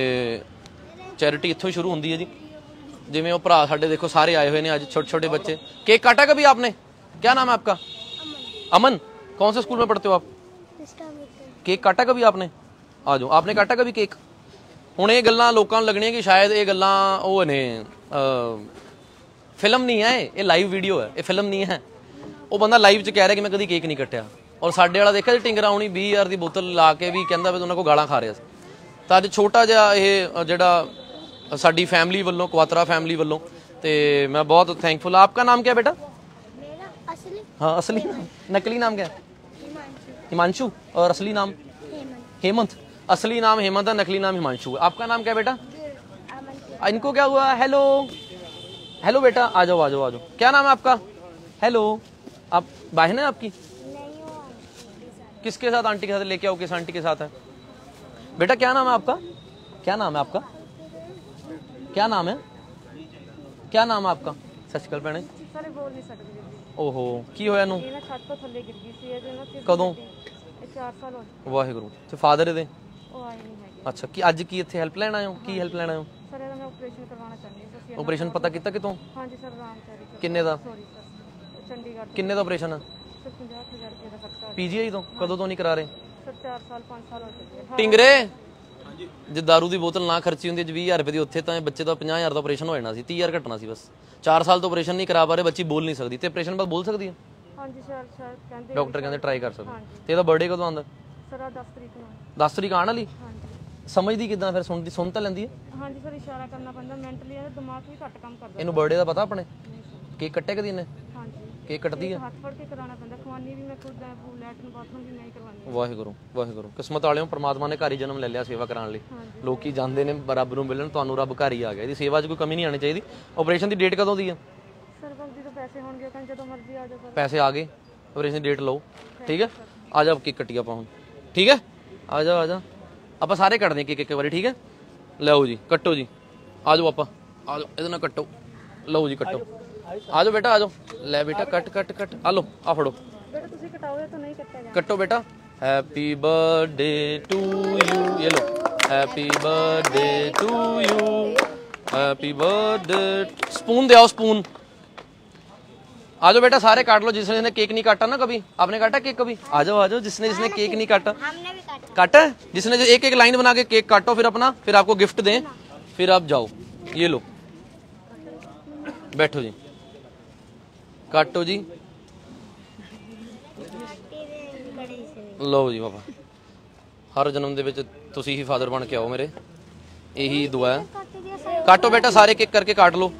ਚੈਰਿਟੀ ਇੱਥੋਂ ਹੀ ਸ਼ੁਰੂ ਹੁੰਦੀ ਹੈ ਜੀ। ਜਿਵੇਂ ਉਹ ਭਰਾ ਸਾਡੇ ਦੇਖੋ ਸਾਰੇ ਆਏ ਹੋਏ ਨੇ ਅੱਜ, ਛੋਟੇ ਛੋटे बच्चे। केक काटा कभी आपने? क्या नाम है आपका? अमन। कौन से स्कूल में पढ़ते हो आप? केक काटा कभी आपने? आ जाओ, आपने काटा कभी केक? ਹੁਣ ਇਹ ਗੱਲਾਂ ਲੋਕਾਂ ਨੂੰ ਲੱਗਣੀਆਂ ਕਿ ਸ਼ਾਇਦ ਇਹ ਗੱਲਾਂ ਉਹ ਨੇ, ਫਿਲਮ ਨਹੀਂ ਹੈ ਇਹ, ਲਾਈਵ ਵੀਡੀਓ ਹੈ, ਇਹ ਫਿਲਮ ਨਹੀਂ ਹੈ। ਉਹ ਬੰਦਾ ਲਾਈਵ 'ਚ ਕਹਿ ਰਿਹਾ ਕਿ ਮੈਂ ਕਦੀ ਕੇਕ ਨਹੀਂ ਕੱਟਿਆ, ਔਰ ਸਾਡੇ ਵਾਲਾ ਦੇਖਿਆ ਜੀ ਟਿੰਗਰਾ ਹੋਣੀ ਵੀਹ ਹਜ਼ਾਰ ਦੀ ਬੋਤਲ ਲਾ ਕੇ ਵੀ ਕਹਿੰਦਾ ਵੀ ਉਹਨਾਂ ਕੋਲ ਗਾਲਾਂ ਖਾ ਰਿਹਾ ਸੀ। ਤਾਂ ਅੱਜ ਛੋਟਾ ਜਿਹਾ ਇਹ ਜਿਹੜਾ ਸਾਡੀ ਫੈਮਿਲੀ ਵੱਲੋਂ, ਕੁਆਤਰਾ ਫੈਮਿਲੀ ਵੱਲੋਂ, ਤੇ ਮੈਂ ਬਹੁਤ ਥੈਂਕਫੁਲ। ਆਪਕਾ ਨਾਮ ਕਿਆ ਬੇਟਾ? मेरा असली हाँ, असली नाम, नकली नाम क्या है? हिमांशु। और असली नाम? हेमंत। असली नाम हेमंत है, नकली नाम हिमांशु है। आपका नाम क्या बेटा? इनको क्या हुआ? हेलो हेलो बेटा, आ जाओ आ जाओ आ जाओ। क्या नाम है आपका? हेलो, आप बहन है आपकी? किसके साथ? आंटी के साथ लेके आओ, किस आंटी के साथ है? बेटा क्या नाम है आपका? क्या नाम है आपका? क्या नाम है? क्या नाम है आपका? सच कर भैने ਸਾਰੇ ਬੋਲ ਨਹੀਂ ਸਕਦੇ ਜੀ। ओहो, की होया ਨੂੰ? ਇਹ ਨਾ ਛੱਤ ਤੋਂ ਥੱਲੇ ਗਿਰ ਗਈ ਸੀ, ਇਹਦੇ ਨਾਲ ਫਿਰ ਕਦੋਂ? ਇਹ ਚਾਰ ਸਾਲ ਹੋ ਗਏ। ਵਾਹਿਗੁਰੂ। ਤੇ ਫਾਦਰ ਇਹਦੇ? ਉਹ ਆਏ ਨਹੀਂ ਹੈਗੇ। ਅੱਛਾ, ਕੀ ਅੱਜ ਕੀ ਇੱਥੇ ਹੈਲਪ ਲੈਣ ਆਏ ਹੋ? ਕੀ ਹੈਲਪ ਲੈਣ ਆਏ ਹੋ? ਸਰ ਇਹਦਾ ਮੈਂ ਆਪਰੇਸ਼ਨ ਕਰਵਾਉਣਾ ਚਾਹੁੰਦੀ ਸੀ। ਅਸੀਂ ਆਪਰੇਸ਼ਨ ਪਤਾ ਕੀਤਾ ਕਿਤੋਂ? ਹਾਂਜੀ ਸਰ, ਰਾਮਚਾਰੀ ਤੋਂ। ਕਿੰਨੇ ਦਾ? ਸੌਰੀ ਸਰ, ਚੰਡੀਗੜ੍ਹ ਤੋਂ। ਕਿੰਨੇ ਦਾ ਆਪਰੇਸ਼ਨ ਹੈ? ਸਰ ਪੰਜਾਹ ਹਜ਼ਾਰ ਰੁਪਏ ਦਾ ਖਰਚਾ। ਪੀਜੀਆਈ ਤੋਂ? ਕਦੋਂ ਤੋਂ ਨਹੀਂ ਕਰਾ ਰਹੇ? ਸਰ ਚਾਰ ਸਾਲ ਪੰਜ ਸਾਲ ਹੋ ਚੁੱਕੇ। ਟਿੰਗਰੇ, ਜੇ ਦਾਰੂ ਦੀ ਬੋਤਲ ਨਾ ਖਰਚੀ ਹੁੰਦੀ ਵੀਹ ਹਜ਼ਾਰ ਰੁਪਏ ਦੀ, ਉੱਥੇ ਤਾਂ ਬੱਚੇ ਦਾ ਪੰਜਾਹ ਹਜ਼ਾਰ ਦਾ ਆਪਰੇਸ਼ਨ ਹੋ ਜਾਣਾ ਸੀ, ਤੀਹ ਹਜ਼ਾਰ ਘਟਣਾ ਸੀ ਬਸ। ਚਾਰ ਸਾਲ ਤੋਂ ਆਪਰੇਸ਼ਨ ਨਹੀਂ ਕਰਾ ਪਾ ਰਹੇ, ਬੱਚੀ ਬੋਲ ਨਹੀਂ ਸਕਦੀ, ਤੇ ਆਪਰੇਸ਼ਨ ਬਾਅਦ ਬੋਲ ਸਕਦੀ ਹੈ? ਹਾਂਜੀ ਸਰ, ਸਰ ਕਹਿੰਦੇ ਡਾਕਟਰ ਕਹਿੰਦੇ ਟਰਾਈ ਕਰ ਸਕਦੇ। ਤੇ ਇਹਦਾ ਬਰਥਡੇ ਕਦੋਂ ਆਉਂਦਾ? ਸਰ ਆ ਦਸ ਤਰੀਕ ਨੂੰ। ਦਸ ਤਰੀਕ ਆਉਣ ਵਾਲੀ? ਹਾਂਜੀ। ਸਮਝਦੀ ਕਿਦਾਂ ਫਿਰ? ਸੁਣਦੀ ਸੁਣ ਤਾਂ ਲੈਂਦੀ ਹੈ? ਹਾਂਜੀ ਸਰ, ਇਸ਼ਾਰਾ ਕਰਨਾ ਪੈਂਦਾ, ਮੈਂਟਲੀ ਇਹਦਾ ਦਿਮਾਗ ਵੀ ਘੱਟ ਕੰਮ ਕਰਦਾ। ਇਹਨੂੰ ਬਰਥਡੇ ਦਾ ਪਤਾ ਆਪਣੇ? ਕੇਕ ਕੱਟੇ ਕਦੀ ਇਹਨੇ? ਹਾਂਜੀ। ਕੇਕ ਕੱਟਦੀ ਹੈ? ਹੱਥ ਫੜ ਕੇ ਕਰਾਉਣਾ ਪੈਂਦਾ, ਖਵਾਨੀ ਵੀ ਮੈਂ ਖੁਦ ਹੈ, ਲੈਟਰਨ ਬਾਥਰੂਮ ਵੀ ਮੈਂ ਹੀ ਕਰਵਾਉਂਦੀ। ਵਾਹਿਗੁਰੂ ਵਾਹਿਗੁਰੂ। ਕਿਸਮਤ ਵਾਲਿਓ, ਪ੍ਰਮਾਤਮਾ ਨੇ ਘਰ ਹੀ ਜਨਮ ਲੈ ਲਿਆ ਸੇਵਾ ਕਰਾਉਣ ਲਈ। ਲੋਕੀ ਜਾਂਦੇ ਨੇ ਰੱਬ ਨੂੰ ਮਿਲਣ, ਤੁਹਾਨੂੰ ਰੱਬ ਘਰ ਹੀ ਆ ਗਿਆ। ਇਹਦੀ ਸੇਵਾ 'ਚ ਕੋਈ ਕਮੀ ਨਹੀਂ ਆਣੀ ਚਾਹੀਦੀ। ਆਪਰੇਸ਼ਨ ਦੀ ਡੇਟ ਕਦੋਂ ਦੀ ਹੈ? ਸਰ ਬਸ ਜਦੋਂ ਪੈਸੇ ਹੋਣਗੇ ਤਾਂ ਜਦੋਂ ਮਰਜ਼ੀ ਆ ਜਾਓ। ਪੈਸੇ ਆ ਗਏ, ਆਪਰੇਸ਼ਨ ਦੀ ਡੇਟ ਲਓ, ਠੀਕ ਹੈ? ਆ ਜਾਓ, ਕੇਕ ਕੱਟੀਏ ਆਪਾਂ ਹੁਣ, ਠੀਕ ਹੈ? ਆ ਜਾਓ ਆ ਜਾਓ, ਆਪਾਂ ਸਾਰੇ ਕੱਟਦੇ ਕੇਕ ਇੱਕ ਵਾਰੀ, ਠੀਕ ਹੈ? ਲਓ ਜੀ, ਕੱਟੋ ਜੀ, ਆ ਜਾਓ ਆਪਾਂ, ਆ ਜਾਓ, ਇਹਦੇ ਨਾਲ ਕੱਟੋ। ਲਓ ਜੀ, ਕੱਟੋ, ਆ ਜਾਓ ਬੇਟਾ, ਆ ਜਾਓ। ਲੈ ਬੇਟਾ, ਕੱਟ ਕੱਟ ਕੱਟ, ਆ ਲਓ, ਆ ਫੜੋ ਬੇਟਾ, ਤੁਸੀਂ ਕਟਾਓਗੇ ਤਾਂ ਨਹੀਂ ਕੱਟਿਆ ਜਾਣਾ। ਕੱਟੋ ਬੇਟਾ। ਹੈਪੀ ਬਰਥਡੇ ਟੂ ਯੂ, ਇਹ ਲਓ, happy birthday to you, happy birthday. Spoon दे आओ, स्पून। आ जाओ बेटा, सारे काट लो। जिसने जिसने केक नहीं काटा ना कभी, आपने काटा केक कभी? आ जाओ आ जाओ, जिसने जिसने केक नहीं काटा। हमने भी काटा। काटा है? जिसने एक एक लाइन बना के केक काटो, फिर अपना, फिर आपको गिफ्ट दें, फिर आप जाओ। ये लो, बैठो जी, काटो जी। लो जी पापा, हर जन्म दे विच तुसी ही फादर बन के आओ मेरे, यही दुआ है। काटो बेटा सारे केक करके काट लो।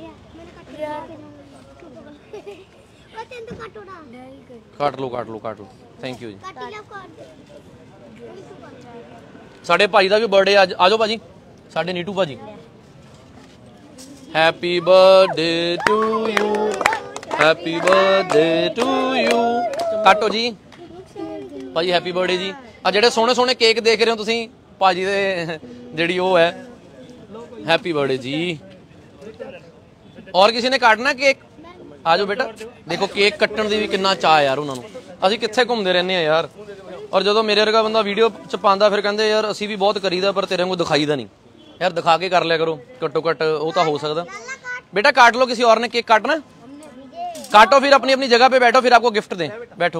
काट लो काट लो काट लो। थैंक यू जी। साडे भाई का भी बर्थडे अज, आ जाओ भाजी साडे नीटू भाजी। Happy birthday to you, happy birthday to you. काटो जी भाजी, हैप्पी बर्थडे जी। आ जेडे सोहने सोहने केक देख रहे हो तुसीं भाजी दे जेड़ी वो है, हैप्पी बर्थडे जी। और किसी ने काटना केक? आ जाओ बेटा। देखो केक कट्टण दी भी किन्ना चाह यार उन्हां नूं। ਅਸੀਂ ਕਿੱਥੇ ਘੁੰਮਦੇ ਰਹਿੰਦੇ ਆ ਯਾਰ। ਔਰ ਜਦੋਂ ਮੇਰੇ ਵਰਗਾ ਬੰਦਾ ਵੀਡੀਓ ਚ ਪਾਉਂਦਾ ਫਿਰ ਕਹਿੰਦੇ ਯਾਰ ਅਸੀਂ ਵੀ ਬਹੁਤ ਕਰੀਦਾ ਪਰ ਤੇਰੇ ਵਾਂਗੂ ਦਿਖਾਈਦਾ ਨਹੀਂ। यार दिखा के कर लिया करो, घट्टो घट्ट वो तो हो सकता। बेटा काट लो, किसी और ने केक काटना काटो, फिर अपनी अपनी जगह पे बैठो, फिर आपको गिफ्ट दें। बैठो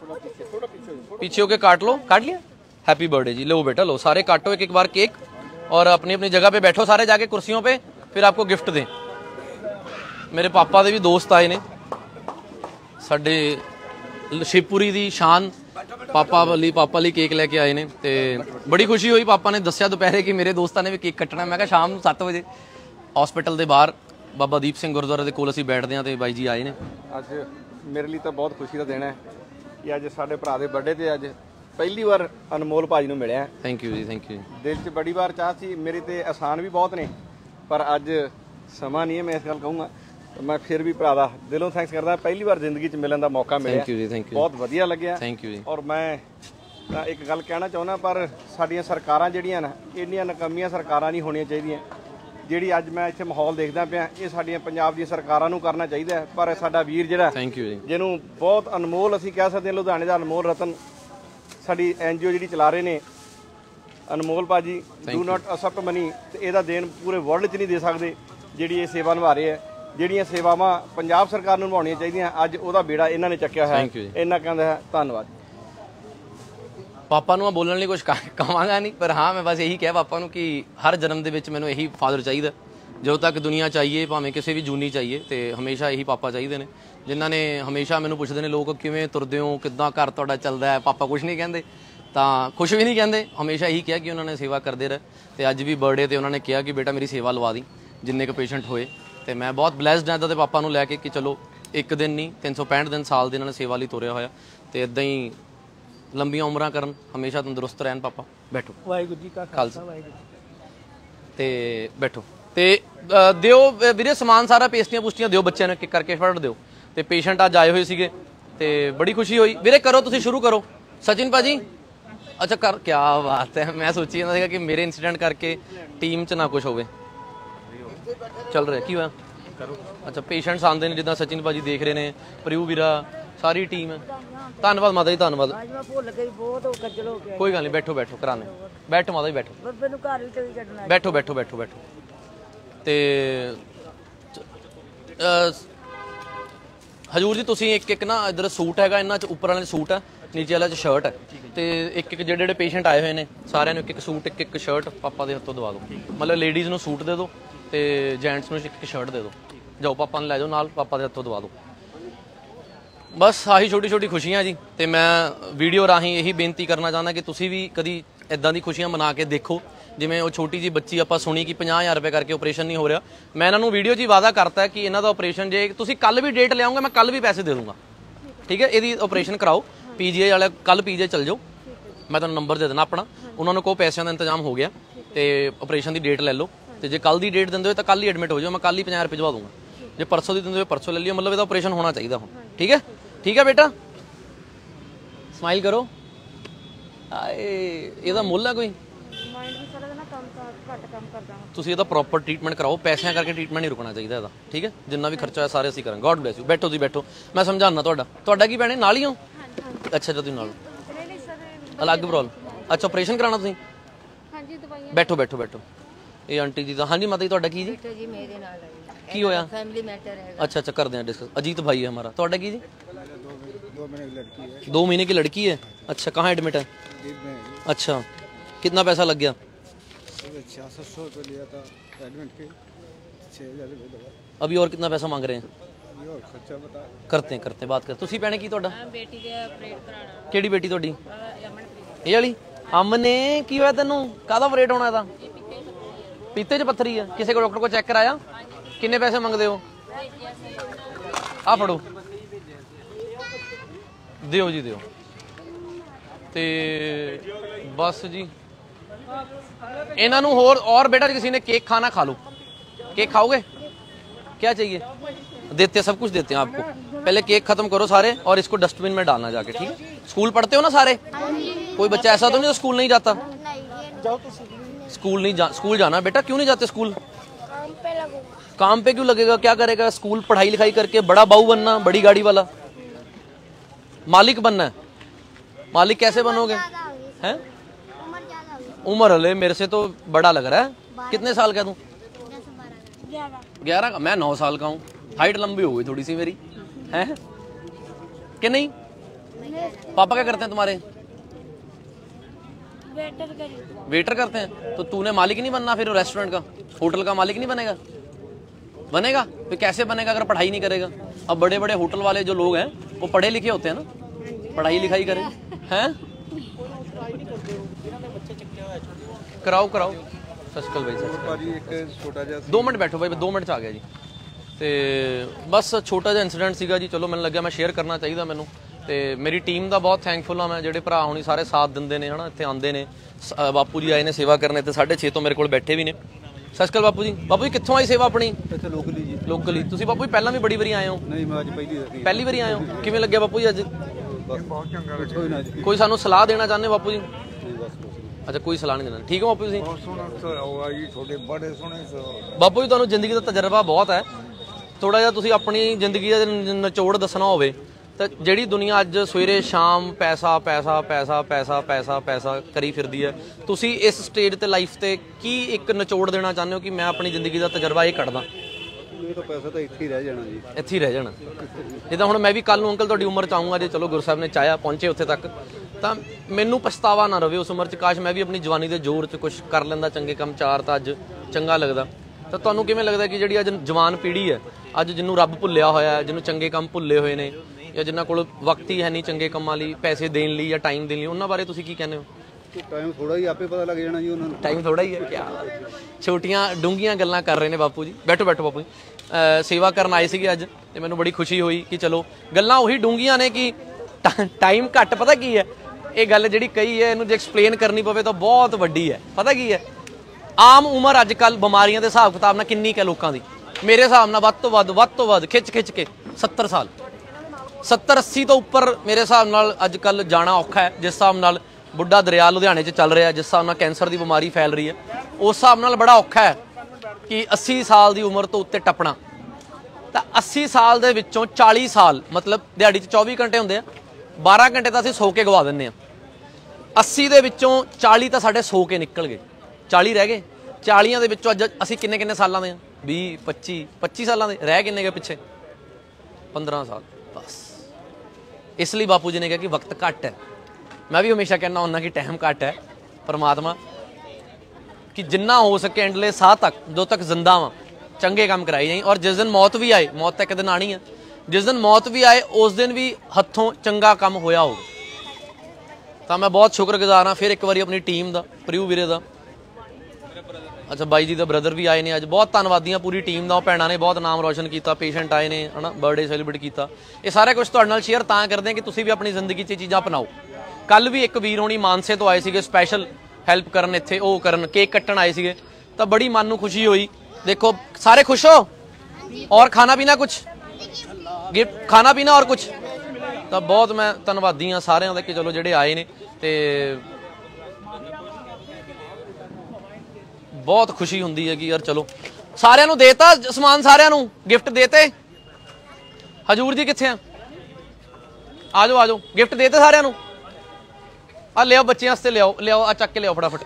पीछे होके काट लो। काट लिया? हैप्पी बर्थडे जी। लो बेटा लो, सारे काटो एक एक बार केक और अपनी अपनी जगह पे बैठो सारे जाके कुर्सियों पे, फिर आपको गिफ्ट दें। मेरे पापा दे भी दोस्त आए ने, साडे शिवपुरी दी शान पापा वाली पापा ਲਈ केक लेके आए ने ते बड़ी खुशी हुई। पापा ने दस्या दोपहरे कि मेरे दोस्तां ने भी केक कटना। मैं कहा शाम ਨੂੰ ਸੱਤ ਵਜੇ हॉस्पिटल ਦੇ ਬਾਹਰ ਬਾਬਾ ਦੀਪ ਸਿੰਘ ਗੁਰਦੁਆਰੇ ਦੇ ਕੋਲ ਅਸੀਂ ਬੈਠਦੇ ਹਾਂ ਤੇ ਬਾਈ ਜੀ ਆਏ ਨੇ। ਅੱਜ ਮੇਰੇ ਲਈ ਤਾਂ ਬਹੁਤ ਖੁਸ਼ੀ ਦਾ ਦਿਨ ਹੈ ਕਿ ਅੱਜ ਸਾਡੇ ਭਰਾ ਦੇ ਬਰਥਡੇ ਤੇ ਅੱਜ ਪਹਿਲੀ ਵਾਰ ਅਨਮੋਲ ਭਾਜੀ ਨੂੰ ਮਿਲਿਆ। ਥੈਂਕ ਯੂ ਜੀ, ਥੈਂਕ ਯੂ। ਦਿਲ 'ਚ ਬੜੀ ਵਾਰ ਚਾਹ ਸੀ ਮੇਰੇ ਤੇ, ਆਸਾਨ ਵੀ ਬਹੁਤ ਨੇ ਪਰ ਅੱਜ ਸਮਾਂ ਨਹੀਂ ਹੈ, ਮੈਂ ਇਸ ਗੱਲ ਕਹੂੰਗਾ। ਮੈਂ ਫਿਰ ਵੀ ਭਰਾ ਦਾ ਦਿਲੋਂ ਥੈਂਕਸ ਕਰਦਾ, ਪਹਿਲੀ ਵਾਰ ਜ਼ਿੰਦਗੀ 'ਚ ਮਿਲਣ ਦਾ ਮੌਕਾ ਮਿਲਿਆ। ਥੈਂਕ ਯੂ ਜੀ, ਥੈਂਕ ਯੂ। ਬਹੁਤ ਵਧੀਆ ਲੱਗਿਆ। ਥੈਂਕ ਯੂ ਜੀ। ਔਰ ਮੈਂ ਤਾਂ ਇੱਕ ਗੱਲ ਕਹਿਣਾ ਚਾਹੁੰਦਾ, ਪਰ ਸਾਡੀਆਂ ਸਰਕਾਰਾਂ ਜਿਹੜੀਆਂ ਨਾ ਇੰਨੀਆਂ ਨਕਾਮੀਆਂ ਸਰਕਾਰਾਂ ਨਹੀਂ ਹੋਣੀਆਂ ਚਾਹੀਦੀਆਂ। ਜਿਹੜੀ ਅੱਜ ਮੈਂ ਇੱਥੇ ਮਾਹੌਲ ਦੇਖਦਾ ਪਿਆ, ਇਹ ਸਾਡੀਆਂ ਪੰਜਾਬ ਦੀਆਂ ਸਰਕਾਰਾਂ ਨੂੰ ਕਰਨਾ ਚਾਹੀਦਾ ਹੈ। ਪਰ ਸਾਡਾ ਵੀਰ ਜਿਹੜਾ, ਥੈਂਕ ਯੂ ਜੀ, ਜਿਹਨੂੰ ਬਹੁਤ ਅਨਮੋਲ ਅਸੀਂ ਕਹਿ ਸਕਦੇ ਹਾਂ, ਲੁਧਿਆਣੇ ਦਾ ਅਨਮੋਲ ਰਤਨ ਸਾਡੀ ਐਨ ਜੀ ਓ ਜਿਹੜੀ ਚਲਾ ਰਹੇ ਨੇ, ਅਨਮੋਲ ਭਾਜੀ ਡੂ ਨਾਟ ਅਸੈਪਟ ਮਨੀ, ਤੇ ਇਹਦਾ ਦੇਣ ਪੂਰੇ ਵਰਲਡ 'ਚ ਨਹੀਂ ਦੇ ਸਕਦੇ ਜਿਹੜੀ ਇਹ ਸੇਵਾ ਨਿਭਾ ਰਹੇ ਹੈ। ਜਿਹੜੀਆਂ ਸੇਵਾਵਾਂ ਪੰਜਾਬ ਸਰਕਾਰ ਨੂੰ ਨਿਭਾਉਣੀਆਂ ਚਾਹੀਦੀਆਂ, ਅੱਜ ਉਹਦਾ ਬੇੜਾ ਇਹਨਾਂ ਨੇ ਚੱਕਿਆ ਹੋਇਆ। ਇਹਨਾਂ ਕਹਿੰਦਾ ਹੈ ਧੰਨਵਾਦ। ਪਾਪਾ ਨੂੰ ਮੈਂ ਬੋਲਣ ਲਈ ਕੁਝ ਕਹਾਂਗਾ ਨਹੀਂ, ਪਰ ਹਾਂ ਮੈਂ ਬਸ ਇਹੀ ਕਿਹਾ ਪਾਪਾ ਨੂੰ ਕਿ ਹਰ ਜਨਮ ਦੇ ਵਿੱਚ ਮੈਨੂੰ ਇਹੀ ਫਾਦਰ ਚਾਹੀਦਾ। ਜਦੋਂ ਤੱਕ ਦੁਨੀਆ ਚਾਹੀਏ, ਭਾਵੇਂ ਕਿਸੇ ਵੀ ਜੂਨੀ ਚਾਹੀਏ, ਤੇ ਹਮੇਸ਼ਾ ਇਹੀ ਪਾਪਾ ਚਾਹੀਦੇ ਨੇ, ਜਿਨ੍ਹਾਂ ਨੇ ਹਮੇਸ਼ਾ ਮੈਨੂੰ ਪੁੱਛਦੇ ਨੇ ਲੋਕ ਕਿਵੇਂ ਤੁਰਦੇ ਹੋ, ਕਿੱਦਾਂ ਘਰ ਤੁਹਾਡਾ ਚੱਲਦਾ ਹੈ। ਪਾਪਾ ਕੁਝ ਨਹੀਂ ਕਹਿੰਦੇ ਤਾਂ ਕੁਝ ਵੀ ਨਹੀਂ ਕਹਿੰਦੇ, ਹਮੇਸ਼ਾ ਇਹੀ ਕਿਹਾ ਕਿ ਉਹਨਾਂ ਨੇ ਸੇਵਾ ਕਰਦੇ ਰਹੇ। ਤੇ ਅੱਜ ਵੀ ਬਰਥਡੇ ਤੇ ਉਹਨਾਂ ਨੇ ਕਿਹਾ ਕਿ ਬੇਟਾ ਮੇਰੀ ਸੇਵਾ ਲਵਾ ਦੀ ਜਿੰਨੇ ਕੁ ਪੇਸ਼ੈਂਟ ਹੋਏ। ਤੇ ਮੈਂ ਬਹੁਤ ਬਲੈਸਡ ਹਾਂ ਇੱਦਾਂ ਦੇ ਪਾਪਾ ਨੂੰ ਲੈ ਕੇ ਕਿ ਚਲੋ ਇੱਕ ਦਿਨ ਨਹੀਂ ਤਿੰਨ ਸੌ ਪੈਂਹਠ ਦਿਨ ਸਾਲ ਦੇ ਇਹਨਾਂ ਨੇ ਸੇਵਾ ਲਈ ਤੋਰਿਆ ਹੋਇਆ। ਤੇ ਇੱਦਾਂ ਹੀ ਲੰਬੀਆਂ ਉਮਰਾਂ ਕਰਨ, ਹਮੇਸ਼ਾ ਤੰਦਰੁਸਤ ਰਹਿਣ ਪਾਪਾ। ਬੈਠੋ। ਵਾਹਿਗੁਰੂ ਜੀ ਕਾ ਖਾਲਸਾ ਵਾਹਿਗੁਰੂ। ਤੇ ਬੈਠੋ ਤੇ ਦਿਓ ਵੀਰੇ ਸਮਾਨ ਸਾਰਾ, ਪੇਸਟੀਆਂ ਪੁਸਟੀਆਂ ਦਿਓ ਬੱਚਿਆਂ ਨੂੰ, ਇੱਕ ਕਰਕੇ ਫੜ ਦਿਓ। ਤੇ ਪੇਸ਼ੈਂਟ ਅੱਜ ਆਏ ਹੋਏ ਸੀਗੇ ਤੇ ਬੜੀ ਖੁਸ਼ੀ ਹੋਈ। ਵੀਰੇ ਕਰੋ, ਤੁਸੀਂ ਸ਼ੁਰੂ ਕਰੋ। ਸਚਿਨ ਭਾਜੀ ਅੱਛਾ ਕਰ, ਕੀ ਬਾਤ ਹੈ। ਮੈਂ ਸੋਚੀ ਜਾਂਦਾ ਸੀਗਾ ਕਿ ਮੇਰੇ ਇੰਸੀਡੈਂਟ ਕਰਕੇ ਟੀਮ 'ਚ ਨਾ ਕੁਝ ਹੋਵੇ। ਚੱਲ ਰਿਹਾ ਕੀ ਹੋਇਆ? ਅੱਛਾ ਪੇਸ਼ੈਂਟਸ ਆਉਂਦੇ ਨੇ ਜਿੱਦਾਂ ਸਚਿਨ ਭਾਜੀ ਦੇਖ ਰਹੇ ਨੇ, ਪ੍ਰਿਊ ਵੀਰਾ, ਸਾਰੀ ਟੀਮ ਹੈ। ਧੰਨਵਾਦ ਮਾਤਾ ਜੀ, ਧੰਨਵਾਦ। ਕੋਈ ਗੱਲ ਨਹੀਂ, ਬੈਠੋ ਬੈਠੋ ਕਰਾਣੇ। ਬੈਠੋ ਮਾਤਾ ਜੀ, ਬੈਠੋ ਬੈਠੋ ਬੈਠੋ ਬੈਠੋ ਬੈਠੋ। ਤੇ ਹਜੂਰ ਜੀ ਤੁਸੀਂ ਇੱਕ ਇੱਕ ਨਾ ਇੱਧਰ ਸੂਟ ਹੈਗਾ, ਇਹਨਾਂ 'ਚ ਉੱਪਰ ਵਾਲੇ ਸੂਟ ਹੈ, ਨੀਚੇ ਵਾਲਾ 'ਚ ਸ਼ਰਟ ਹੈ। ਤੇ ਇੱਕ ਇੱਕ ਜਿਹੜੇ ਜਿਹੜੇ ਪੇਸ਼ੈਂਟ ਆਏ ਹੋਏ ਨੇ ਸਾਰਿਆਂ ਨੂੰ ਇੱਕ ਇੱਕ ਸੂਟ, ਇੱਕ ਇੱਕ ਸ਼ਰਟ ਪਾਪਾ ਦੇ ਹੱਥੋਂ ਦਵਾ ਦਿਓ। ਮਤਲਬ ਲੇਡੀਜ਼ ਨੂੰ ਸੂਟ ਦੇ ਦਿਓ ਤੇ ਜੈਂਟਸ ਨੂੰ ਇੱਕ ਇੱਕ ਸ਼ਰਟ ਦੇ ਦਿਓ। ਜਾਓ ਪਾਪਾ ਨੂੰ ਲੈ ਜਾਓ ਨਾਲ, ਪਾਪਾ ਦੇ ਹੱਥੋਂ ਦਵਾ ਦਿਓ। ਬਸ ਆਹੀ ਛੋਟੀ ਛੋਟੀ ਖੁਸ਼ੀਆਂ ਜੀ। ਤੇ ਮੈਂ ਵੀਡੀਓ ਰਾਹੀਂ ਇਹੀ ਬੇਨਤੀ ਕਰਨਾ ਚਾਹੁੰਦਾ ਕਿ ਤੁਸੀਂ ਵੀ ਕਦੀ ਇੱਦਾਂ ਦੀ ਖੁਸ਼ੀਆਂ ਮਨਾ ਕੇ ਦੇਖੋ। ਜਿਵੇਂ ਉਹ ਛੋਟੀ ਜੀ ਬੱਚੀ ਆਪਾਂ ਸੁਣੀ ਕਿ ਪੰਜਾਹ ਹਜ਼ਾਰ ਰੁਪਏ ਕਰਕੇ ਆਪਰੇਸ਼ਨ ਨਹੀਂ ਹੋ ਰਿਹਾ। ਮੈਂ ਇਹਨਾਂ ਨੂੰ ਵੀਡੀਓ 'ਚ ਹੀ ਵਾਅਦਾ ਕਰਤਾ ਕਿ ਇਹਨਾਂ ਦਾ ਆਪਰੇਸ਼ਨ ਜੇ ਤੁਸੀਂ ਕੱਲ ਵੀ ਡੇਟ ਲਿਆਉਂਗੇ, ਮੈਂ ਕੱਲ ਵੀ ਪੈਸੇ ਦੇ ਦੂੰਗਾ। ਠੀਕ ਹੈ, ਇਹਦੀ ਆਪਰੇਸ਼ਨ ਕਰਾਓ। ਪੀਜੀਆਈ ਵਾਲੇ ਕੱਲ ਪੀਜੀਆਈ ਚੱਲ ਜਾਓ, ਮੈਂ ਤੁਹਾਨੂੰ ਨੰਬਰ ਦੇ ਦੇਣਾ ਆਪਣਾ, ਉਹਨਾਂ ਨੂੰ ਕਹੋ ਪੈਸਿਆਂ ਦਾ ਇੰਤਜ਼ਾਮ ਹੋ ਗਿਆ ਤੇ ਆਪਰੇਸ਼ਨ ਦੀ ਡੇਟ ਲੈ ਲਓ। ਤੇ ਜੇ ਕੱਲ ਦੀ ਡੇਟ ਦਿੰਦੇ ਹੋ ਤਾਂ ਕੱਲ ਹੀ ਐਡਮਿਟ ਹੋ ਜਾਓ, ਮੈਂ ਕੱਲ ਹੀ ਪੰਜਾਹ ਰੁਪਏ ਦਵਾ ਦੂੰਗਾ। ਜੇ ਪਰਸੋਂ ਦੀ ਦਿੰਦੇ ਹੋ ਪਰਸੋਂ ਲੈ ਲਿਓ। ਮਤਲਬ ਇਹਦਾ ਆਪਰੇਸ਼ਨ ਹੋਣਾ ਚਾਹੀਦਾ ਹੁਣ। ਠੀਕ ਹੈ, ਠੀਕ ਹੈ ਬੇਟਾ, ਸਮਾਈਲ ਕਰੋ। ਆਏ ਇਹਦਾ ਮੁੱਲ ਹੈ ਕੋਈ? ਤੁਸੀਂ ਇਹਦਾ ਪ੍ਰੋਪਰ ਟ੍ਰੀਟਮੈਂਟ ਕਰਾਓ। ਪੈਸਿਆਂ ਕਰਕੇ ਟ੍ਰੀਟਮੈਂਟ ਨਹੀਂ ਰੁਕਣਾ ਚਾਹੀਦਾ ਇਹਦਾ। ਠੀਕ ਹੈ, ਜਿੰਨਾ ਵੀ ਖਰਚਾ ਹੈ ਸਾਰੇ ਅਸੀਂ ਕਰਾਂਗੇ। God bless you. ਬੈਠੋ ਜੀ ਬੈਠੋ, ਮੈਂ ਸਮਝਾਉਣਾ ਤੁਹਾਡਾ। ਤੁਹਾਡਾ ਕੀ ਭੈਣੇ ਨਾਲ ਹੀ ਹੋ? ਅੱਛਾ ਤੁਸੀਂ ਨਾਲ ਅਲੱਗ ਪ੍ਰੋਬਲਮ। ਅੱਛਾ ਆਪਰੇਸ਼ਨ ਕਰਾਉਣਾ ਤੁਸੀਂ? ਬੈਠੋ ਬੈਠੋ ਬੈਠੋ। ਇਹ ਆਂਟੀ ਜੀ ਦਾ। ਹਾਂਜੀ ਮਾਤਾ ਜੀ ਤੁਹਾਡਾ ਕੀ ਜੀ? ਜੀ ਮੇਰੇ ਨਾਲ ਕੀ ਹੋਇਆ? फैमिली मैटर है। अच्छा अच्छा कर दें डिस्कस। अजीत भाई है हमारा। तो की जी दो महीने की लड़की है। दो महीने की लड़की है। अच्छा कहाँ एडमिट है? अच्छा कितना पैसा लग गया? छियासठ सौ रुपये लिया था एडमिट के, छः हज़ार रुपये दवा। अभी और कितना पैसा मांग रहे हैं? और खर्चा बता करते हैं करते हैं बात करते। तुसी भैने की ਤੁਹਾਡਾ? बेटी के ऑपरेट कराना। ਕਿਹੜੀ ਬੇਟੀ ਤੁਹਾਡੀ? ਇਹ ਵਾਲੀ। ਅਮਨੇ ਕੀ ਹੋਇਆ ਤੈਨੂੰ? ਕਾਹਦਾ ਆਪਰੇਟ ਹੋਣਾ ਇਹਦਾ? ਪੀਤੇ 'ਚ ਪੱਥਰੀ ਆ? ਕਿਸੇ ਕੋ ਡਾਕਟਰ ਕੋ ਚੈੱਕ ਕਰਾਇਆ? ਕਿੰਨੇ ਪੈਸੇ ਮੰਗਦੇ ਹੋ? ਆ ਫੜੋ, ਦਿਓ ਜੀ, ਦਿਓ। ਤੇ ਬਸ ਜੀ ਇਹਨਾਂ ਨੂੰ ਹੋਰ और बेटा किसी ने केक खाना खा लो। केक खाओगे? क्या चाहिए? देते, सब कुछ देते हैं आपको। पहले केक खत्म करो सारे और इसको डस्टबिन में डालना जाके, ठीक है? स्कूल पढ़ते हो ना सारे? कोई बच्चा ऐसा तो नहीं जो स्कूल नहीं जाता? स्कूल नहीं जा स्कूल जाना बेटा। क्यों नहीं जाते स्कूल? काम पे क्यों लगेगा? क्या करेगा? स्कूल पढ़ाई लिखाई करके बड़ा बाऊ बनना, बड़ी गाड़ी वाला मालिक बनना है। मालिक कैसे बनोगे? हैं? उम्र हले मेरे से तो बड़ा लग रहा है। कितने साल का तू? ग्यारह का? मैं नौ साल का हूँ। हाइट लंबी हो गई थोड़ी सी मेरी, है कि नहीं? पापा क्या करते हैं तुम्हारे? वेटर कर वेटर करते हैं। तो तूने मालिक नहीं बनना फिर रेस्टोरेंट का, होटल का मालिक नहीं बनेगा? बनेगा? फिर कैसे बनेगा अगर पढ़ाई नहीं करेगा? अब बड़े बड़े होटल वाले जो लोग हैं वो पढ़े लिखे होते हैं ना, पढ़ाई लिखाई करें, हैं? कराओ कराओ सचकल भाई, सचकल। दो मिनट बैठो भाई, दो मिनट च आ गया जी। ਤੇ ਬਸ ਛੋਟਾ ਜਿਹਾ ਇਨਸੀਡੈਂਟ ਸੀਗਾ ਜੀ। ਚਲੋ ਮੈਨੂੰ ਲੱਗਿਆ ਮੈਂ ਸ਼ੇਅਰ ਕਰਨਾ ਚਾਹੀਦਾ ਮੈਨੂੰ। ਤੇ ਮੇਰੀ ਟੀਮ ਦਾ ਬਹੁਤ ਥੈਂਕਫੁਲ ਆ ਮੈਂ, ਜਿਹੜੇ ਭਰਾ ਹੁਣੀ ਸਾਰੇ ਸਾਥ ਦਿੰਦੇ ਨੇ ਹਨਾ, ਇੱਥੇ ਆਉਂਦੇ ਨੇ। ਬਾਪੂ ਜੀ ਆਏ ਨੇ ਸੇਵਾ ਕਰਨ ਇੱਥੇ, ਸਾਢੇ ਛੇ ਤੋਂ ਮੇਰੇ ਕੋਲ ਬੈਠੇ ਵੀ ਨੇ। ਸਤਿ ਸ਼੍ਰੀ ਅਕਾਲ ਬਾਪੂ ਜੀ। ਬਾਪੂ ਜੀ ਕਿੱਥੋਂ ਆਈ ਸੇਵਾ ਆਪਣੀ? ਇੱਥੇ ਲੋਕਲੀ ਜੀ। ਲੋਕਲੀ। ਤੁਸੀਂ ਬਾਪੂ ਜੀ ਪਹਿਲਾਂ ਵੀ ਬੜੀ ਵਾਰੀ ਆਏ ਹੋ? ਨਹੀਂ, ਮੈਂ ਅੱਜ ਪਹਿਲੀ ਵਾਰੀ। ਪਹਿਲੀ ਵਾਰੀ ਆਏ ਹੋ? ਕਿਵੇਂ ਲੱਗਿਆ ਬਾਪੂ ਜੀ ਅੱਜ? ਬਹੁਤ ਚੰਗਾ। ਕੋਈ ਸਾਨੂੰ ਸਲਾਹ ਦੇਣਾ ਚਾਹੁੰਦੇ ਬਾਪੂ ਜੀ? ਅੱਛਾ, ਕੋਈ ਸਲਾਹ ਨਹੀਂ ਦੇਣਾ। ਠੀਕ ਹੋ ਬਾਪੂ ਜੀ? ਬਹੁਤ ਸੋਹਣਾ ਸਰ ਜੀ, ਤੁਹਾਡੇ ਬੜੇ ਸੋਹਣੇ ਸਰ। ਬਾਪੂ ਜੀ ਤੁਹਾਨੂੰ ਜ਼ਿੰਦਗੀ ਦਾ ਤਜਰਬਾ ਬਹੁਤ ਹੈ। ਥੋੜਾ ਜਿਹਾ ਤੁਸੀਂ ਆਪਣੀ ਜ਼ਿੰਦਗੀ ਦਾ ਨਿਚੋੜ ਦੱਸਣਾ ਹੋਵੇ ਤਾਂ ਜਿਹੜੀ ਦੁਨੀਆ ਅੱਜ ਸਵੇਰੇ ਸ਼ਾਮ ਪੈਸਾ ਪੈਸਾ ਪੈਸਾ ਪੈਸਾ ਪੈਸਾ ਪੈਸਾ ਕਰੀ ਫਿਰਦੀ ਹੈ, ਤੁਸੀਂ ਇਸ ਸਟੇਜ ਤੇ ਲਾਈਫ ਤੇ ਕੀ ਇੱਕ ਨਿਚੋੜ ਦੇਣਾ ਚਾਹੁੰਦੇ ਹੋ ਕਿ ਮੈਂ ਆਪਣੀ ਜ਼ਿੰਦਗੀ ਦਾ ਤਜਰਬਾ ਇਹ ਕੱਢਦਾ? ਇਹ ਤਾਂ ਪੈਸਾ ਤਾਂ ਇੱਥੇ ਹੀ ਰਹਿ ਜਾਣਾ ਜੀ। ਇੱਥੇ ਹੀ ਰਹਿ ਜਾਣਾ। ਜਿੱਦਾਂ ਹੁਣ ਮੈਂ ਵੀ ਕੱਲ ਨੂੰ ਅੰਕਲ ਤੁਹਾਡੀ ਉਮਰ ਚ ਆਊਂਗਾ, ਜੇ ਚਲੋ ਗੁਰੂ ਸਾਹਿਬ ਨੇ ਚਾਹਿਆ ਪਹੁੰਚੇ ਉੱਥੇ ਤੱਕ, ਤਾਂ ਮੈਨੂੰ ਪਛਤਾਵਾ ਨਾ ਰਵੇ ਉਸ ਉਮਰ ਚ। ਕਾਸ਼ ਮੈਂ ਵੀ ਆਪਣੀ ਜਵਾਨੀ ਦੇ ਜ਼ੋਰ ਚ ਕੁਝ ਕਰ ਲੈਂਦਾ, ਚੰਗੇ ਕੰਮ ਚਾਰ, ਤਾਂ ਅੱਜ ਚੰਗਾ ਲੱਗਦਾ। ਤਾਂ ਤੁਹਾਨੂੰ ਕਿਵੇਂ ਲੱਗਦਾ ਕਿ ਜਿਹੜੀ ਅੱਜ ਜਵਾਨ ਪੀੜ੍ਹੀ ਹੈ, ਅੱਜ ਜਿਹਨੂੰ ਰੱਬ ਭੁੱਲਿਆ ਹੋਇਆ ਹੈ, ਜਿਹਨੂੰ ਚੰਗੇ ਕੰਮ ਭੁੱਲੇ ਹੋਏ ਨੇ, ਜਾਂ ਜਿਨ੍ਹਾਂ ਕੋਲ ਵਕਤ ਹੀ ਹੈ ਨਹੀਂ ਚੰਗੇ ਕੰਮਾਂ ਲਈ, ਪੈਸੇ ਦੇਣ ਲਈ ਜਾਂ ਟਾਈਮ ਦੇਣ ਲਈ, ਉਹਨਾਂ ਬਾਰੇ ਤੁਸੀਂ ਕੀ ਕਹਿੰਦੇ ਹੋ? ਟਾਈਮ ਥੋੜਾ ਹੀ ਆਪੇ ਪਤਾ ਲੱਗ ਜਾਣਾ ਜੀ ਉਹਨਾਂ ਨੂੰ। ਟਾਈਮ ਥੋੜਾ ਹੀ ਹੈ? ਕਿਆ ਛੋਟੀਆਂ ਡੂੰਘੀਆਂ ਗੱਲਾਂ ਕਰ ਰਹੇ ਨੇ ਬਾਪੂ ਜੀ। ਬੈਠੋ ਬੈਠੋ ਬਾਪੂ ਜੀ। ਸੇਵਾ ਕਰਨ ਆਏ ਸੀਗੇ ਅੱਜ ਤੇ ਮੈਨੂੰ ਬੜੀ ਖੁਸ਼ੀ ਹੋਈ ਕਿ ਚਲੋ ਗੱਲਾਂ ਉਹੀ ਡੂੰਘੀਆਂ ਨੇ ਕਿ ਟਾਈਮ ਘੱਟ। ਪਤਾ ਕੀ ਹੈ, ਇਹ ਗੱਲ ਜਿਹੜੀ ਕਹੀ ਹੈ ਇਹਨੂੰ ਜੇ ਐਕਸਪਲੇਨ ਕਰਨੀ ਪਵੇ ਤਾਂ ਬਹੁਤ ਵੱਡੀ ਹੈ। ਪਤਾ ਕੀ ਹੈ, ਆਮ ਉਮਰ ਅੱਜ ਕੱਲ੍ਹ ਬਿਮਾਰੀਆਂ ਦੇ ਹਿਸਾਬ ਕਿਤਾਬ ਨਾਲ ਕਿੰਨੀ ਕੁ ਲੋਕਾਂ ਦੀ? ਮੇਰੇ ਹਿਸਾਬ ਨਾਲ ਵੱਧ ਤੋਂ ਵੱਧ ਵੱਧ ਤੋਂ ਵੱਧ ਖਿੱਚ ਖਿੱਚ ਕੇ ਸੱਤਰ ਸਾਲ, ਸੱਤਰ ਅੱਸੀ ਤੋਂ ਉੱਪਰ ਮੇਰੇ ਹਿਸਾਬ ਨਾਲ ਅੱਜ ਕੱਲ੍ਹ ਜਾਣਾ ਔਖਾ ਹੈ। ਜਿਸ ਹਿਸਾਬ ਨਾਲ ਬੁੱਢਾ ਦਰਿਆ ਲੁਧਿਆਣੇ 'ਚ ਚੱਲ ਰਿਹਾ, ਜਿਸ ਹਿਸਾਬ ਨਾਲ ਕੈਂਸਰ ਦੀ ਬਿਮਾਰੀ ਫੈਲ ਰਹੀ ਹੈ, ਉਸ ਹਿਸਾਬ ਨਾਲ ਬੜਾ ਔਖਾ ਹੈ ਕਿ ਅੱਸੀ ਸਾਲ ਦੀ ਉਮਰ ਤੋਂ ਉੱਤੇ ਟੱਪਣਾ। ਤਾਂ ਅੱਸੀ ਸਾਲ ਦੇ ਵਿੱਚੋਂ ਚਾਲੀ ਸਾਲ, ਮਤਲਬ ਦਿਹਾੜੀ 'ਚ ਚੌਵੀ ਘੰਟੇ ਹੁੰਦੇ ਆ, ਬਾਰਾਂ ਘੰਟੇ ਤਾਂ ਅਸੀਂ ਸੌ ਕੇ ਗਵਾ ਦਿੰਦੇ ਹਾਂ। ਅੱਸੀ ਦੇ ਵਿੱਚੋਂ ਚਾਲੀ ਤਾਂ ਸਾਡੇ ਸੌ ਕੇ ਨਿਕਲ ਗਏ, ਚਾਲੀ ਰਹਿ ਗਏ। ਚਾਲੀਆਂ ਦੇ ਵਿੱਚੋਂ ਅੱਜ ਅਸੀਂ ਕਿੰਨੇ ਕਿੰਨੇ ਸਾਲਾਂ ਦੇ ਹਾਂ? ਵੀਹ ਪੱਚੀ ਪੱਚੀ ਸਾਲਾਂ ਦੇ। ਰਹਿ ਕਿੰਨੇ ਗਏ ਪਿੱਛੇ? ਪੰਦਰਾਂ ਸਾਲ ਬਸ। ਇਸ ਲਈ ਬਾਪੂ ਜੀ ਨੇ ਕਿਹਾ ਕਿ ਵਕਤ ਘੱਟ ਹੈ। ਮੈਂ ਵੀ ਹਮੇਸ਼ਾ ਕਹਿੰਦਾ ਹੁੰਦਾ ਕਿ ਟਾਈਮ ਘੱਟ ਹੈ। ਪਰਮਾਤਮਾ ਕਿ ਜਿੰਨਾ ਹੋ ਸਕੇ ਐਂਡਲੇ ਸਾਹ ਤੱਕ, ਜਦੋਂ ਤੱਕ ਜ਼ਿੰਦਾ ਵਾਂ, ਚੰਗੇ ਕੰਮ ਕਰਾਈ ਜਾਈ। ਔਰ ਜਿਸ ਦਿਨ ਮੌਤ ਵੀ ਆਏ, ਮੌਤ ਤਾਂ ਇੱਕ ਦਿਨ ਆਣੀ ਹੈ, ਜਿਸ ਦਿਨ ਮੌਤ ਵੀ ਆਏ ਉਸ ਦਿਨ ਵੀ ਹੱਥੋਂ ਚੰਗਾ ਕੰਮ ਹੋਇਆ ਹੋਵੇ। ਤਾਂ ਮੈਂ ਬਹੁਤ ਸ਼ੁਕਰਗੁਜ਼ਾਰ ਹਾਂ ਫਿਰ ਇੱਕ ਵਾਰੀ ਆਪਣੀ ਟੀਮ ਦਾ, ਪ੍ਰਿਊ ਵੀਰੇ ਦਾ। ਅੱਛਾ, ਬਾਈ ਜੀ ਦਾ ਬ੍ਰਦਰ ਵੀ ਆਏ ਨੇ ਅੱਜ। ਬਹੁਤ ਧੰਨਵਾਦੀਆਂ ਪੂਰੀ ਟੀਮ ਦਾ। ਉਹ ਭੈਣਾਂ ਨੇ ਬਹੁਤ ਨਾਮ ਰੋਸ਼ਨ ਕੀਤਾ, ਪੇਸ਼ੈਂਟ ਆਏ ਨੇ ਹੈ ਨਾ, ਬਰਥਡੇ ਸੈਲੀਬ੍ਰੇਟ ਕੀਤਾ। ਇਹ ਸਾਰਾ ਕੁਝ ਤੁਹਾਡੇ ਨਾਲ ਸ਼ੇਅਰ ਤਾਂ ਕਰਦੇ ਹਾਂ ਕਿ ਤੁਸੀਂ ਵੀ ਆਪਣੀ ਜ਼ਿੰਦਗੀ 'ਚ ਇਹ ਚੀਜ਼ਾਂ ਅਪਣਾਓ। ਕੱਲ ਵੀ ਇੱਕ ਵੀਰ ਹੋਣੀ ਮਾਨਸੇ ਤੋਂ ਆਏ ਸੀਗੇ ਸਪੈਸ਼ਲ ਹੈਲਪ ਕਰਨ, ਇੱਥੇ ਉਹ ਕਰਨ, ਕੇਕ ਕੱਟਣ ਆਏ ਸੀਗੇ। ਤਾਂ ਬੜੀ ਮਨ ਨੂੰ ਖੁਸ਼ੀ ਹੋਈ। ਦੇਖੋ ਸਾਰੇ ਖੁਸ਼ ਹੋ? ਔਰ ਖਾਣਾ ਪੀਣਾ ਕੁਛ ਗਿਫਟ, ਖਾਣਾ ਪੀਣਾ ਔਰ ਕੁਛ। ਤਾਂ ਬਹੁਤ ਮੈਂ ਧੰਨਵਾਦੀ ਹਾਂ ਸਾਰਿਆਂ ਦਾ ਕਿ ਚਲੋ ਜਿਹੜੇ ਆਏ ਨੇ। ਤੇ ਬਹੁਤ ਖੁਸ਼ੀ ਹੁੰਦੀ ਹੈ ਕਿ ਯਾਰ ਚਲੋ ਸਾਰਿਆਂ ਨੂੰ ਦੇਤਾ ਸਮਾਨ, ਸਾਰਿਆਂ ਨੂੰ ਗਿਫਟ ਦੇਤੇ। ਹਜੂਰ ਜੀ ਕਿੱਥੇ ਆ? ਆ ਜਾਓ ਆ ਜਾਓ, ਗਿਫਟ ਦੇਤੇ ਸਾਰਿਆਂ ਨੂੰ। ਆ ਲਿਆਓ ਬੱਚਿਆਂ ਵਾਸਤੇ, ਲਿਆਓ ਲਿਆਓ, ਆ ਚੱਕ ਕੇ ਲਿਆਓ ਫਟਾਫਟ,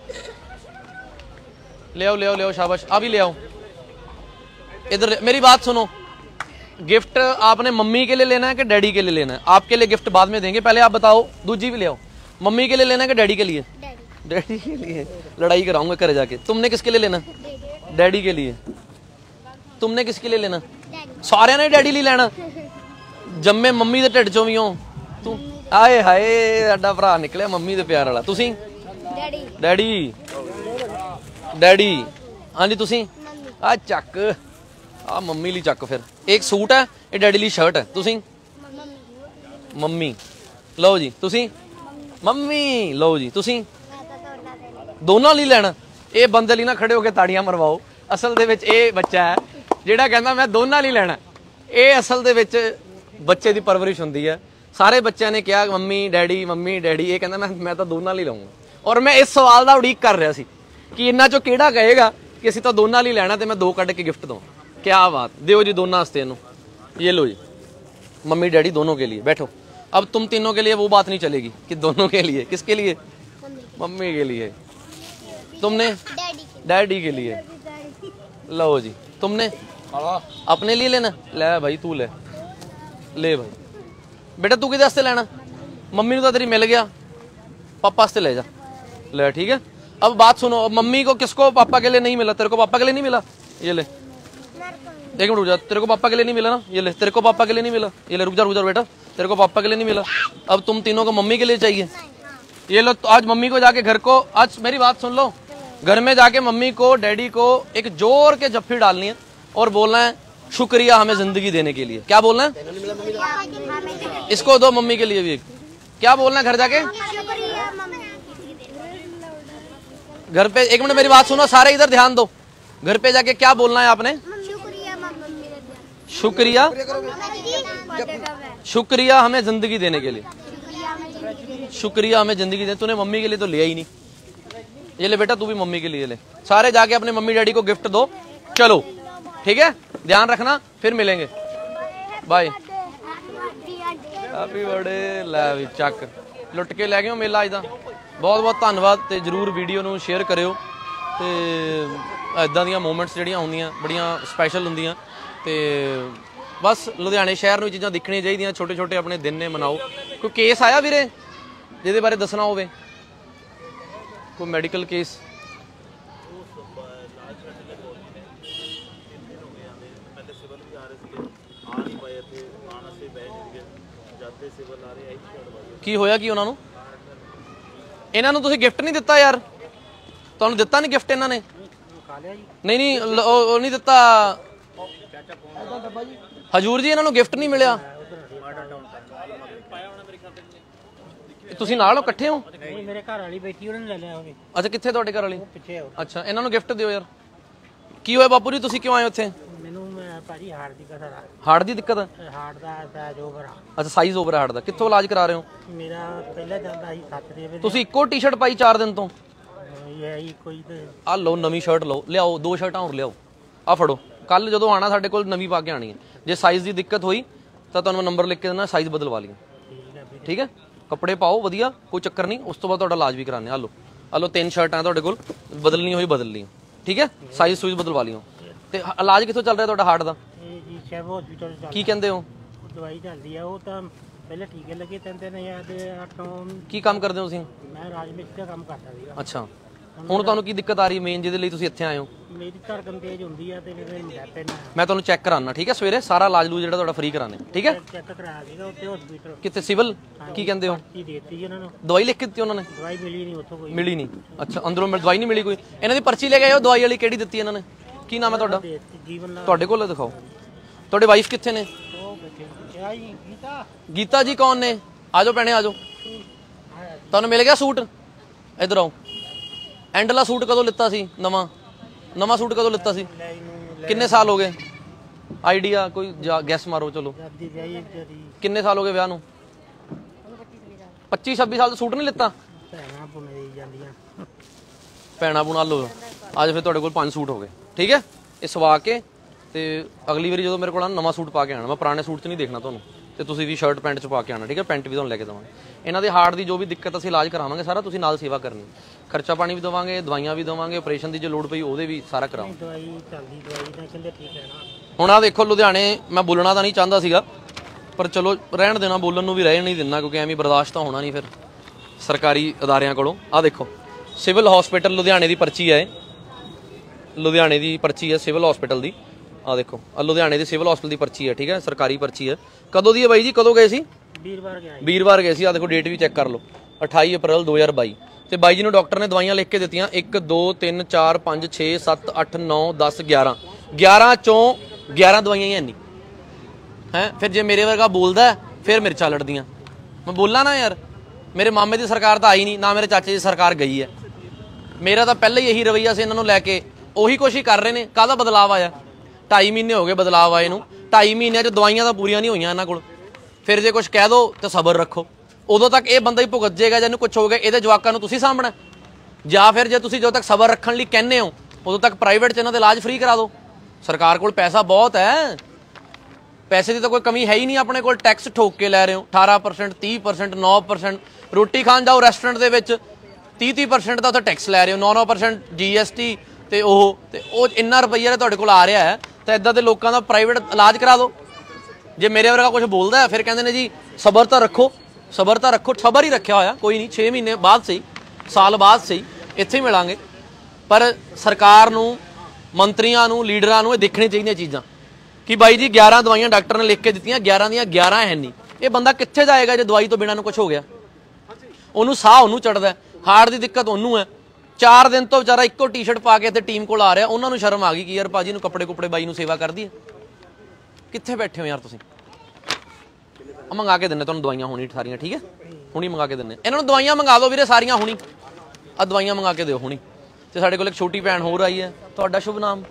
ਲਿਆਓ ਲਿਆਓ ਲਿਆਓ, शाबाश। आ भी ले आओ इधर। मेरी बात सुनो, गिफ्ट आपने मम्मी के लिए लेना है कि डैडी के लिए लेना है? आपके लिए गिफ्ट बाद में देंगे, पहले आप बताओ। दूजी भी ले आओ। मम्मी के लिए लेना है कि डैडी के लिए? डैडी के लिए। लड़ाई कराऊंगा घर जाके। तुमने किसके लिए लेना? डैडी के लिए। तुमने किसके लिए लेना? सारे ने डैडी लिए लेना। जम्मे मम्मी दे ढिड चों भी हो तू। आए हाय साडा भरा निकलिया मम्मी दे प्यार वाला। तुसीं? डैडी। डैडी डैडी हाँ जी तुसी आ चक आ मम्मी ली चक फिर एक सूट है ये डैडी ली शर्ट है तुसी मम्मी लो जी तुसी मम्मी लो जी तुसी दोनों ਲਈ ਲੈਣਾ ਇਹ ਬੰਦੇ ਲਈ ਨਾ ਖੜੇ ਹੋ ਕੇ ਤਾੜੀਆਂ ਮਰਵਾਓ ਅਸਲ ਦੇ ਵਿੱਚ ਇਹ ਬੱਚਾ ਹੈ ਜਿਹੜਾ ਕਹਿੰਦਾ ਮੈਂ ਦੋਨਾਂ ਲਈ ਲੈਣਾ ਇਹ ਅਸਲ ਦੇ ਵਿੱਚ ਬੱਚੇ ਦੀ ਪਰਵਰਿਸ਼ ਹੁੰਦੀ ਹੈ ਸਾਰੇ ਬੱਚਿਆਂ ਨੇ ਕਿਹਾ ਮੰਮੀ ਡੈਡੀ ਮੰਮੀ ਡੈਡੀ ਇਹ ਕਹਿੰਦਾ ਮੈਂ ਮੈਂ ਤਾਂ ਦੋਨਾਂ ਲਈ ਲਵਾਂਗਾ ਔਰ ਮੈਂ ਇਸ ਸਵਾਲ ਦਾ ਉਡੀਕ ਕਰ ਰਿਹਾ ਸੀ ਕਿ ਇਹਨਾਂ ਚੋਂ ਕਿਹੜਾ ਕਹੇਗਾ ਕਿ ਅਸੀਂ ਤਾਂ ਦੋਨਾਂ ਲਈ ਲੈਣਾ ਤੇ ਮੈਂ ਦੋ ਕੱਢ ਕੇ ਗਿਫਟ ਦਵਾਂ ਕੀ ਬਾਤ ਦਿਓ ਜੀ ਦੋਨਾਂ ਵਾਸਤੇ ਇਹਨੂੰ ये लो जी मम्मी डैडी दोनों के लिए बैठो अब तुम तीनों के लिए वो बात नहीं चलेगी कि दोनों के लिए किसके लिए मम्मी के लिए तुमने डैडी के लिए लो जी तुमने अपने लिए लेना ले भाई तू ले ले भाई बेटा तू किहदे वास्ते लेना मम्मी नूं तां तेरी मिल गया पापा वास्ते ले जा ले ठीक है अब बात सुनो मम्मी को किसको पापा के लिए नहीं मिला तेरे को पापा के लिए नहीं मिला ये ले एक मिनट रुक जा तेरे को पापा के लिए नहीं मिला ना ये ले तेरे को पापा के लिए नहीं मिला ये ले रुक जा रुक जा बेटा तेरे को पापा के लिए नहीं मिला अब तुम तीनों को मम्मी के लिए चाहिए ये लो तो आज मम्मी को जाके घर को आज मेरी बात सुन लो घर में जाके मम्मी को डैडी को एक जोर के जफ्फी डालनी है और बोलना है शुक्रिया हमें जिंदगी देने के लिए क्या बोलना है इसको दो मम्मी के लिए भी क्या बोलना है घर जाके घर पे एक मिनट मेरी बात सुनो सारे इधर ध्यान दो घर पे जाके क्या बोलना है आपने शुक्रिया शुक्रिया हमें जिंदगी देने के लिए शुक्रिया हमें जिंदगी देने तूने मम्मी के लिए तो लिया ही नहीं ये ले बेटा तू भी मम्मी के लिए ले सारे जाके अपने मम्मी डैडी को गिफ्ट दो चलो ठीक है ध्यान रखना फिर मिलेंगे बाय हैप्पी बर्थडे लै भी चक लुट के लै गए मेला अज दा बहुत बहुत धन्यवाद ते जरूर वीडियो नूं शेयर करियो ते इदां ਦੀਆਂ मोमेंट्स ਜਿਹੜੀਆਂ ਹੁੰਦੀਆਂ ਬੜੀਆਂ ਸਪੈਸ਼ਲ ਹੁੰਦੀਆਂ ਤੇ ਬਸ ਲੁਧਿਆਣੇ ਸ਼ਹਿਰ ਨੂੰ ਚੀਜ਼ਾਂ ਦਿਖਣੀਆਂ ਚਾਹੀਦੀਆਂ ਛੋਟੇ ਛੋਟੇ ਆਪਣੇ ਦਿਨ ਨੇ ਮਨਾਓ ਕੋਈ ਕੇਸ ਆਇਆ ਵੀਰੇ ਜਿਹਦੇ ਬਾਰੇ ਦੱਸਣਾ ਹੋਵੇ ਕੋਈ ਮੈਡੀਕਲ ਕੇਸ ਕੀ ਹੋਇਆ ਕੀ ਉਹਨਾਂ ਨੂੰ ਇਹਨਾਂ ਨੂੰ ਤੁਸੀਂ ਗਿਫਟ ਨਹੀਂ ਦਿੱਤਾ ਯਾਰ ਤੁਹਾਨੂੰ ਦਿੱਤਾ ਨਹੀਂ ਗਿਫਟ ਇਹਨਾਂ ਨੇ ਨਹੀਂ ਨਹੀਂ ਉਹ ਨਹੀਂ ਦਿੱਤਾ ਹਜੂਰ ਜੀ ਇਹਨਾਂ ਨੂੰ ਗਿਫਟ ਨਹੀਂ ਮਿਲਿਆ ਤੁਸੀਂ ਨਾਲ ਹੋ ਇਕੱਠੇ ਹੋ ਨਹੀਂ ਮੇਰੇ ਘਰ ਵਾਲੀ ਬੈਠੀ ਉਹਨਾਂ ਨੇ ਲੈ ਲਿਆ ਹੋਵੇ ਅੱਛਾ ਕਿੱਥੇ ਤੁਹਾਡੇ ਘਰ ਵਾਲੀ ਪਿੱਛੇ ਹੋ ਅੱਛਾ ਇਹਨਾਂ ਨੂੰ ਗਿਫਟ ਦਿਓ ਯਾਰ ਕੀ ਹੋਇਆ ਬਾਪੂ ਜੀ ਤੁਸੀਂ ਕਿਉਂ ਆਏ ਉੱਥੇ ਮੈਨੂੰ ਭਾਜੀ ਹਾਰਟ ਦੀ ਕਸਰ ਆ ਹਾਰਟ ਦੀ ਦਿੱਕਤ ਹੈ ਹਾਰਟ ਦਾ ਸਾਈਜ਼ ਓਵਰ ਆ ਅੱਛਾ ਸਾਈਜ਼ ਓਵਰ ਹਾਰਟ ਦਾ ਕਿੱਥੋਂ ਇਲਾਜ ਕਰਾ ਰਹੇ ਹੋ ਮੇਰਾ ਪਹਿਲਾਂ ਜਾਂਦਾ ਸੀ ਸੱਤ ਦੇ ਤੁਸੀਂ ਇੱਕੋ ਟੀ-ਸ਼ਰਟ ਪਾਈ ਚਾਰ ਦਿਨ ਤੋਂ ਇਹ ਕੋਈ ਤੇ ਆ ਲਓ ਨਵੀਂ ਸ਼ਰਟ ਲਓ ਲਿਆਓ ਦੋ ਸ਼ਰਟਾਂ ਹੋਰ ਲਿਆਓ ਆ ਫੜੋ ਕੱਲ ਜਦੋਂ ਆਣਾ ਸਾਡੇ ਕੋਲ ਨਵੀਂ ਪਾ ਕੇ ਆਣੀ ਹੈ ਜੇ ਸਾਈਜ਼ ਦੀ ਦਿੱਕਤ ਹੋਈ ਤਾਂ ਤੁਹਾਨੂੰ ਨੰਬਰ ਲਿਖ ਕੇ ਦੇਣਾ ਸਾਈਜ਼ ਬਦਲਵਾ ਲਿਓ ਠੀਕ ਹੈ ਕੱਪੜੇ ਪਾਓ ਵਧੀਆ ਕੋਈ ਚੱਕਰ ਨਹੀਂ ਉਸ ਤੋਂ ਬਾਅਦ ਤੁਹਾਡਾ ਇਲਾਜ ਵੀ ਕਰਾਣੇ ਆ ਲਓ ਆ ਲਓ ਤਿੰਨ ਸ਼ਰਟਾਂ ਤੁਹਾਡੇ ਕੋਲ ਬਦਲਣੀ ਹੋਈ ਬਦਲ ਲਿਓ ਠੀਕ ਹੈ ਸਾਈਜ਼ ਸੂਈਜ਼ ਬਦਲਵਾ ਲਿਓ ਤੇ ਇਲਾਜ ਕਿੱਥੋਂ ਚੱਲ ਰਿਹਾ ਤੁਹਾਡਾ ਹਾਰਟ ਦਾ ਇਹ ਜੀ ਸ਼ੈਵ ਹਸਪੀਟਲ ਚੱਲ ਕੀ ਕਹਿੰਦੇ ਹੋ ਦਵਾਈ ਚੱਲਦੀ ਆ ਉਹ ਤਾਂ ਪਹਿਲੇ ਟੀਕੇ ਲੱਗੇ ਤਿੰਨ ਤਿੰਨ ਹਜ਼ਾਰ ਦੇ ਅੱਠ ਕੀ ਕੰਮ ਕਰਦੇ ਹੋ ਤੁਸੀਂ ਮੈਂ ਰਾਜ ਮਿਸਤਰੀ ਦਾ ਕੰਮ ਕਰਦਾ ਸੀਗਾ ਅੱਛਾ ਹੁਣ ਤੁਹਾਨੂੰ ਕੀ ਦਿੱਕਤ ਆ ਰਹੀ ਮੇਨ ਜਿਹਦੇ ਲਈ ਤੁਸੀਂ ਇੱਥੇ ਆਏ ਹੋ ਮੇਰੀ ਧੜਕਨ ਤੇਜ਼ ਹੁੰਦੀ ਆ ਤੇ ਮੇਰੇ ਪੈਨ ਮੈਂ ਤੁਹਾਨੂੰ ਚੈੱਕ ਕਰਾਉਣਾ ਠੀਕ ਹੈ ਸਵੇਰੇ ਸਾਰਾ ਇਲਾਜ ਲੂ ਜਿਹੜਾ ਤੁਹਾਡਾ ਫ੍ਰੀ ਕਰਾਣੇ ਠੀਕ ਹੈ ਚੈੱਕ ਕਰਾਇਆ ਸੀਗਾ ਉੱਥੇ ਹਸਪੀਟਲ ਕਿੱਥੇ ਸਿਵਲ ਕੀ ਕਹਿੰਦੇ ਹੋ ਕੀ ਦੇਤੀ ਉਹਨਾਂ ਨੂੰ ਦਵਾਈ ਲਿਖ ਕੇ ਦਿੱਤੀ ਉਹਨਾਂ ਨੇ ਦਵਾਈ ਮਿਲੀ ਨਹੀਂ ਉੱਥੋਂ ਕੋਈ ਮਿਲੀ ਨਹੀਂ ਅੱਛਾ ਅੰਦਰੋਂ ਦਵਾਈ ਨਹੀਂ ਮਿਲੀ ਕੋਈ ਇਹਨਾਂ ਦੀ ਪਰਚੀ ਲੈ ਕੇ ਆਇਓ ਦਵਾਈ ਵਾਲੀ ਕਿਹੜੀ ਦਿੱਤੀ ਇਹਨਾਂ ਨੇ ਕੀ ਨਾਮ ਹੈ ਤੁਹਾਡਾ ਤੁਹਾਡੇ ਕੋਲ ਦਿਖਾਓ ਤੁਹਾਡੇ ਵਾਈਫ ਕਿੱਥੇ ਨੇ ਗੀਤਾ ਗੀਤਾ ਜੀ ਕੌਣ ਨੇ ਆਜੋ ਭੈਣੇ ਆਜੋ ਤੁਹਾਨੂੰ ਮਿਲ ਗਿਆ ਸੂਟ ਇਧਰ ਆਓ ਐਂਡਲਾ ਸੂਟ ਕਦੋਂ ਲਿੱਤਾ ਸੀ ਨਵਾਂ ਨਵਾਂ ਸੂਟ ਕਦੋਂ ਲਿੱਤਾ ਸੀ ਕਿੰਨੇ ਸਾਲ ਹੋ ਗਏ ਆਈਡੀਆ ਕੋਈ ਗੈਸ ਮਾਰੋ ਚਲੋ ਕਿੰਨੇ ਸਾਲ ਹੋ ਗਏ ਵਿਆਹ ਨੂੰ ਪੱਚੀ ਛੱਬੀ ਸਾਲ ਦਾ ਸੂਟ ਨਹੀਂ ਲਿੱਤਾ ਭੈਣਾਂ ਬੁਣੇ ਜਾਂਦੀਆਂ ਭੈਣਾਂ ਬੁਣਾ ਲਓ ਅੱਜ ਫਿਰ ਤੁਹਾਡੇ ਕੋਲ ਪੰਜ ਸੂਟ ਹੋ ਗਏ ਠੀਕ ਹੈ ਇਹ ਸਵਾ ਕੇ ਤੇ ਅਗਲੀ ਵਾਰੀ ਜਦੋਂ ਮੇਰੇ ਕੋਲ ਆਣਾ ਨਵਾਂ ਸੂਟ ਪਾ ਕੇ ਆਣਾ ਮੈਂ ਪੁਰਾਣੇ ਸੂਟ 'ਚ ਨਹੀਂ ਦੇਖਣਾ ਤੁਹਾਨੂੰ ਤੇ ਤੁਸੀਂ ਵੀ ਸ਼ਰਟ ਪੈਂਟ 'ਚ ਪਾ ਕੇ ਆਣਾ ਠੀਕ ਹੈ ਪੈਂਟ ਵੀ ਤੁਹਾਨੂੰ ਲੈ ਕੇ ਦੇਵਾਂਗੇ ਇਹਨਾਂ ਦੇ ਹਾਰਟ ਦੀ ਜੋ ਵੀ ਦਿੱਕਤ ਅਸੀਂ ਇਲਾਜ ਕਰਾਵਾਂਗੇ ਸਾਰਾ ਤੁਸੀਂ ਨਾਲ ਸੇਵਾ ਕਰਨੀ ਖਰਚਾ ਪਾਣੀ ਵੀ ਦੇਵਾਂਗੇ ਦਵਾਈਆਂ ਵੀ ਦੇਵਾਂਗੇ ਆਪਰੇਸ਼ਨ ਦੀ ਜੇ ਲੋੜ ਪਈ ਉਹਦੇ ਵੀ ਸਾਰਾ ਕਰਾਵਾਂਗੇ ਦਵਾਈ ਚੱਲਦੀ ਦਵਾਈ ਨਾਲ ਕਹਿੰਦੇ ਠੀਕ ਹੈ ਨਾ ਹੁਣ ਆ ਦੇਖੋ ਲੁਧਿਆਣੇ ਮੈਂ ਬੋਲਣਾ ਤਾਂ ਨਹੀਂ ਚਾਹੁੰਦਾ ਸੀਗਾ ਪਰ ਚਲੋ ਰਹਿਣ ਦੇਣਾ ਬੋਲਣ ਨੂੰ ਵੀ ਰਹਿ ਨਹੀਂ ਦਿੰਦਾ ਕਿਉਂਕਿ ਐਵੇਂ ਬਰਦਾਸ਼ਤ ਤਾਂ ਹੋਣਾ ਨਹੀਂ ਫਿਰ ਸਰਕਾਰੀ ਅਦਾਰਿਆਂ ਕੋਲੋਂ ਆ ਦੇਖੋ ਸਿਵਲ ਹਸਪੀਟਲ ਲੁਧਿਆਣੇ ਦੀ ਪਰਚੀ ਹੈ ਲੁਧਿਆਣੇ ਦੀ ਪਰਚੀ ਹੈ ਸਿਵਲ ਹਸਪੀਟਲ ਦੀ ਆ ਦੇਖੋ ਆ ਲੁਧਿਆਣੇ ਦੀ ਸਿਵਲ ਹਸਪੀਟਲ ਦੀ ਪਰਚੀ ਹੈ ਠੀਕ ਹੈ ਸਰਕਾਰੀ ਪਰਚੀ ਹੈ ਕਦੋਂ ਦੀ ਹੈ ਬਾਈ ਜੀ ਕਦੋਂ ਗਏ ਸੀ ਵੀਰਵਾਰ ਗਿਆ ਵੀਰਵਾਰ ਗਏ ਸੀ ਆ ਦੇਖੋ ਡੇਟ ਵੀ ਚੈੱਕ ਕਰ ਲਓ ਅਠਾਈ ਅਪ੍ਰੈਲ ਦੋ ਹਜ਼ਾਰ ਬਾਈ ਤੇ ਬਾਈ ਜੀ ਨੂੰ ਡਾਕਟਰ ਨੇ ਦਵਾਈਆਂ ਲਿਖ ਕੇ ਦਿੱਤੀਆਂ ਇੱਕ ਦੋ ਤਿੰਨ ਚਾਰ ਪੰਜ ਛੇ ਸੱਤ ਅੱਠ ਨੌ ਦਸ ਗਿਆਰਾਂ ਗਿਆਰਾਂ ਚੋਂ ਗਿਆਰਾਂ ਦਵਾਈਆਂ ਹੀ ਨਹੀਂ ਹੈ। ਫਿਰ ਜੇ ਮੇਰੇ ਵਰਗਾ ਬੋਲਦਾ ਫਿਰ ਮਿਰਚਾਂ ਲੜਦੀਆਂ। ਮੈਂ ਬੋਲਾਂ ਨਾ ਯਾਰ, ਮੇਰੇ ਮਾਮੇ ਦੀ ਸਰਕਾਰ ਤਾਂ ਆਈ ਨਹੀਂ, ਨਾ ਮੇਰੇ ਚਾਚੇ ਦੀ ਸਰਕਾਰ ਗਈ ਹੈ। ਮੇਰਾ ਤਾਂ ਪਹਿਲਾਂ ਹੀ ਇਹੀ ਰਵੱਈਆ ਸੀ ਇਹਨਾਂ ਨੂੰ ਲੈ ਕੇ, ਉਹੀ ਕੁਛ ਹੀ ਕਰ ਰਹੇ ਨੇ। ਕਾਹਦਾ ਬਦਲਾਅ ਆਇਆ? ਢਾਈ ਮਹੀਨੇ ਹੋ ਗਏ ਬਦਲਾਅ ਆਏ ਨੂੰ, ਢਾਈ ਮਹੀਨਿਆਂ 'ਚ ਦਵਾਈਆਂ ਤਾਂ ਪੂਰੀਆਂ ਨਹੀਂ ਹੋਈਆਂ ਇਹਨਾਂ ਕੋਲ। ਫਿਰ ਜੇ ਕੁਛ ਕਹਿ ਦੋ ਤਾਂ ਸਬਰ ਰੱਖੋ, ਉਦੋਂ ਤੱਕ ਇਹ ਬੰਦਾ ਹੀ ਭੁਗਤ ਜਾਏਗਾ। ਜੇ ਇਹਨੂੰ ਕੁਛ ਹੋ ਗਿਆ ਇਹਦੇ ਜਵਾਕਾਂ ਨੂੰ ਤੁਸੀਂ ਸਾਂਭਣਾ, ਜਾਂ ਫਿਰ ਜੇ ਤੁਸੀਂ ਜਦੋਂ ਤੱਕ ਸਬਰ ਰੱਖਣ ਲਈ ਕਹਿੰਦੇ ਹੋ ਉਦੋਂ ਤੱਕ ਪ੍ਰਾਈਵੇਟ 'ਚ ਇਹਨਾਂ ਦੇ ਇਲਾਜ ਫ੍ਰੀ ਕਰਾ ਦਿਓ। ਸਰਕਾਰ ਕੋਲ ਪੈਸਾ ਬਹੁਤ ਹੈ, ਪੈਸੇ ਦੀ ਤਾਂ ਕੋਈ ਕਮੀ ਹੈ ਹੀ ਨਹੀਂ ਆਪਣੇ ਕੋਲ। ਟੈਕਸ ਠੋਕ ਕੇ ਲੈ ਰਹੇ ਹੋ ਅਠਾਰਾਂ ਪਰਸੈਂਟ ਤੀਹ ਪਰਸੈਂਟ ਨੌ ਪਰਸੈਂਟ। ਰੋਟੀ ਖਾਣ ਜਾਓ ਰੈਸਟੋਰੈਂਟ ਦੇ ਵਿੱਚ ਤੀਹ ਤੀਹ ਪਰਸੈਂਟ ਦਾ ਉੱਥੇ ਟੈਕਸ ਲੈ ਰਹੇ ਹੋ, ਨੌ ਨੌ ਪਰਸੈਂਟ ਜੀ ਐਸ ਟੀ ਤੇ ਉਹ ਤੇ ਉਹ ਇੰਨਾ ਰੁਪਈਆ ਤੁਹਾਡੇ ਕੋਲ ਆ ਰਿਹਾ ਹੈ ਤਾਂ ਇੱਦਾਂ ਦੇ ਲੋਕਾਂ ਦਾ ਪ੍ਰਾਈਵੇਟ ਇਲਾਜ ਕਰਾ ਦਿਓ। ਜੇ ਮੇਰੇ ਵਰਗਾ ਕੁਝ ਬੋਲਦਾ ਫਿਰ ਕਹਿੰਦੇ ਨੇ ਜੀ ਸਬਰ ਤਾਂ ਰੱਖੋ, ਸਬਰ ਤਾਂ ਰੱਖੋ। ਸਬਰ ਹੀ ਰੱਖਿਆ ਹੋਇਆ, ਕੋਈ ਨਹੀਂ, ਛੇ ਮਹੀਨੇ ਬਾਅਦ ਸਹੀ, ਸਾਲ ਬਾਅਦ ਸਹੀ, ਇੱਥੇ ਹੀ ਮਿਲਾਂਗੇ। ਪਰ ਸਰਕਾਰ ਨੂੰ, ਮੰਤਰੀਆਂ ਨੂੰ, ਲੀਡਰਾਂ ਨੂੰ ਇਹ ਦੇਖਣੀ ਚਾਹੀਦੀਆਂ ਚੀਜ਼ਾਂ ਕਿ ਬਾਈ ਜੀ ਗਿਆਰਾਂ ਦਵਾਈਆਂ ਡਾਕਟਰ ਨੇ ਲਿਖ ਕੇ ਦਿੱਤੀਆਂ, ਗਿਆਰਾਂ ਦੀਆਂ ਗਿਆਰਾਂ ਹੈ ਨਹੀਂ। ਇਹ ਬੰਦਾ ਕਿੱਥੇ ਜਾਏਗਾ ਜੇ ਦਵਾਈ ਤੋਂ ਬਿਨਾਂ ਨੂੰ ਕੁਝ ਹੋ ਗਿਆ? ਉਹਨੂੰ ਸਾਹ ਉਹਨੂੰ ਚੜਦਾ, ਹਾਰਟ ਦੀ ਦਿੱਕਤ ਉਹਨੂੰ ਹੈ। ਚਾਰ ਦਿਨ ਤੋਂ ਵਿਚਾਰਾ ਇੱਕੋ ਟੀ ਸ਼ਰਟ ਪਾ ਕੇ ਇੱਥੇ ਟੀਮ ਕੋਲ ਆ ਰਿਹਾ, ਉਹਨਾਂ ਨੂੰ ਸ਼ਰਮ ਆ ਗਈ ਕਿ ਯਾਰ ਭਾਜੀ ਨੂੰ ਕੱਪੜੇ ਕੁਪੜੇ ਬਾਈ ਨੂੰ ਸੇਵਾ ਕਰਦੀ ਹੈ। ਕਿੱਥੇ ਬੈਠੇ ਹੋ ਯਾਰ ਤੁਸੀਂ? ਆ ਮੰਗਾ ਕੇ ਦਿੰਨੇ ਤੁਹਾਨੂੰ ਦਵਾਈਆਂ ਹੁਣੀ ਸਾਰੀਆਂ, ਠੀਕ ਹੈ? ਹੁਣੀ ਮੰਗਾ ਕੇ ਦਿੰਨੇ ਇਹਨਾਂ ਨੂੰ ਦਵਾਈਆਂ ਮੰਗਾ ਦਿਓ ਵੀਰੇ ਸਾਰੀਆਂ ਹੁਣੀ, ਆ ਦਵਾਈਆਂ ਮੰਗਾ ਕੇ ਦਿਓ ਹੁਣੀ। ਤੇ ਸਾਡੇ ਕੋਲ ਇੱਕ ਛੋਟੀ ਭੈਣ ਹੋਰ ਆਈ ਹੈ। ਤੁਹਾਡਾ ਸ਼ੁਭ ਨਾਮ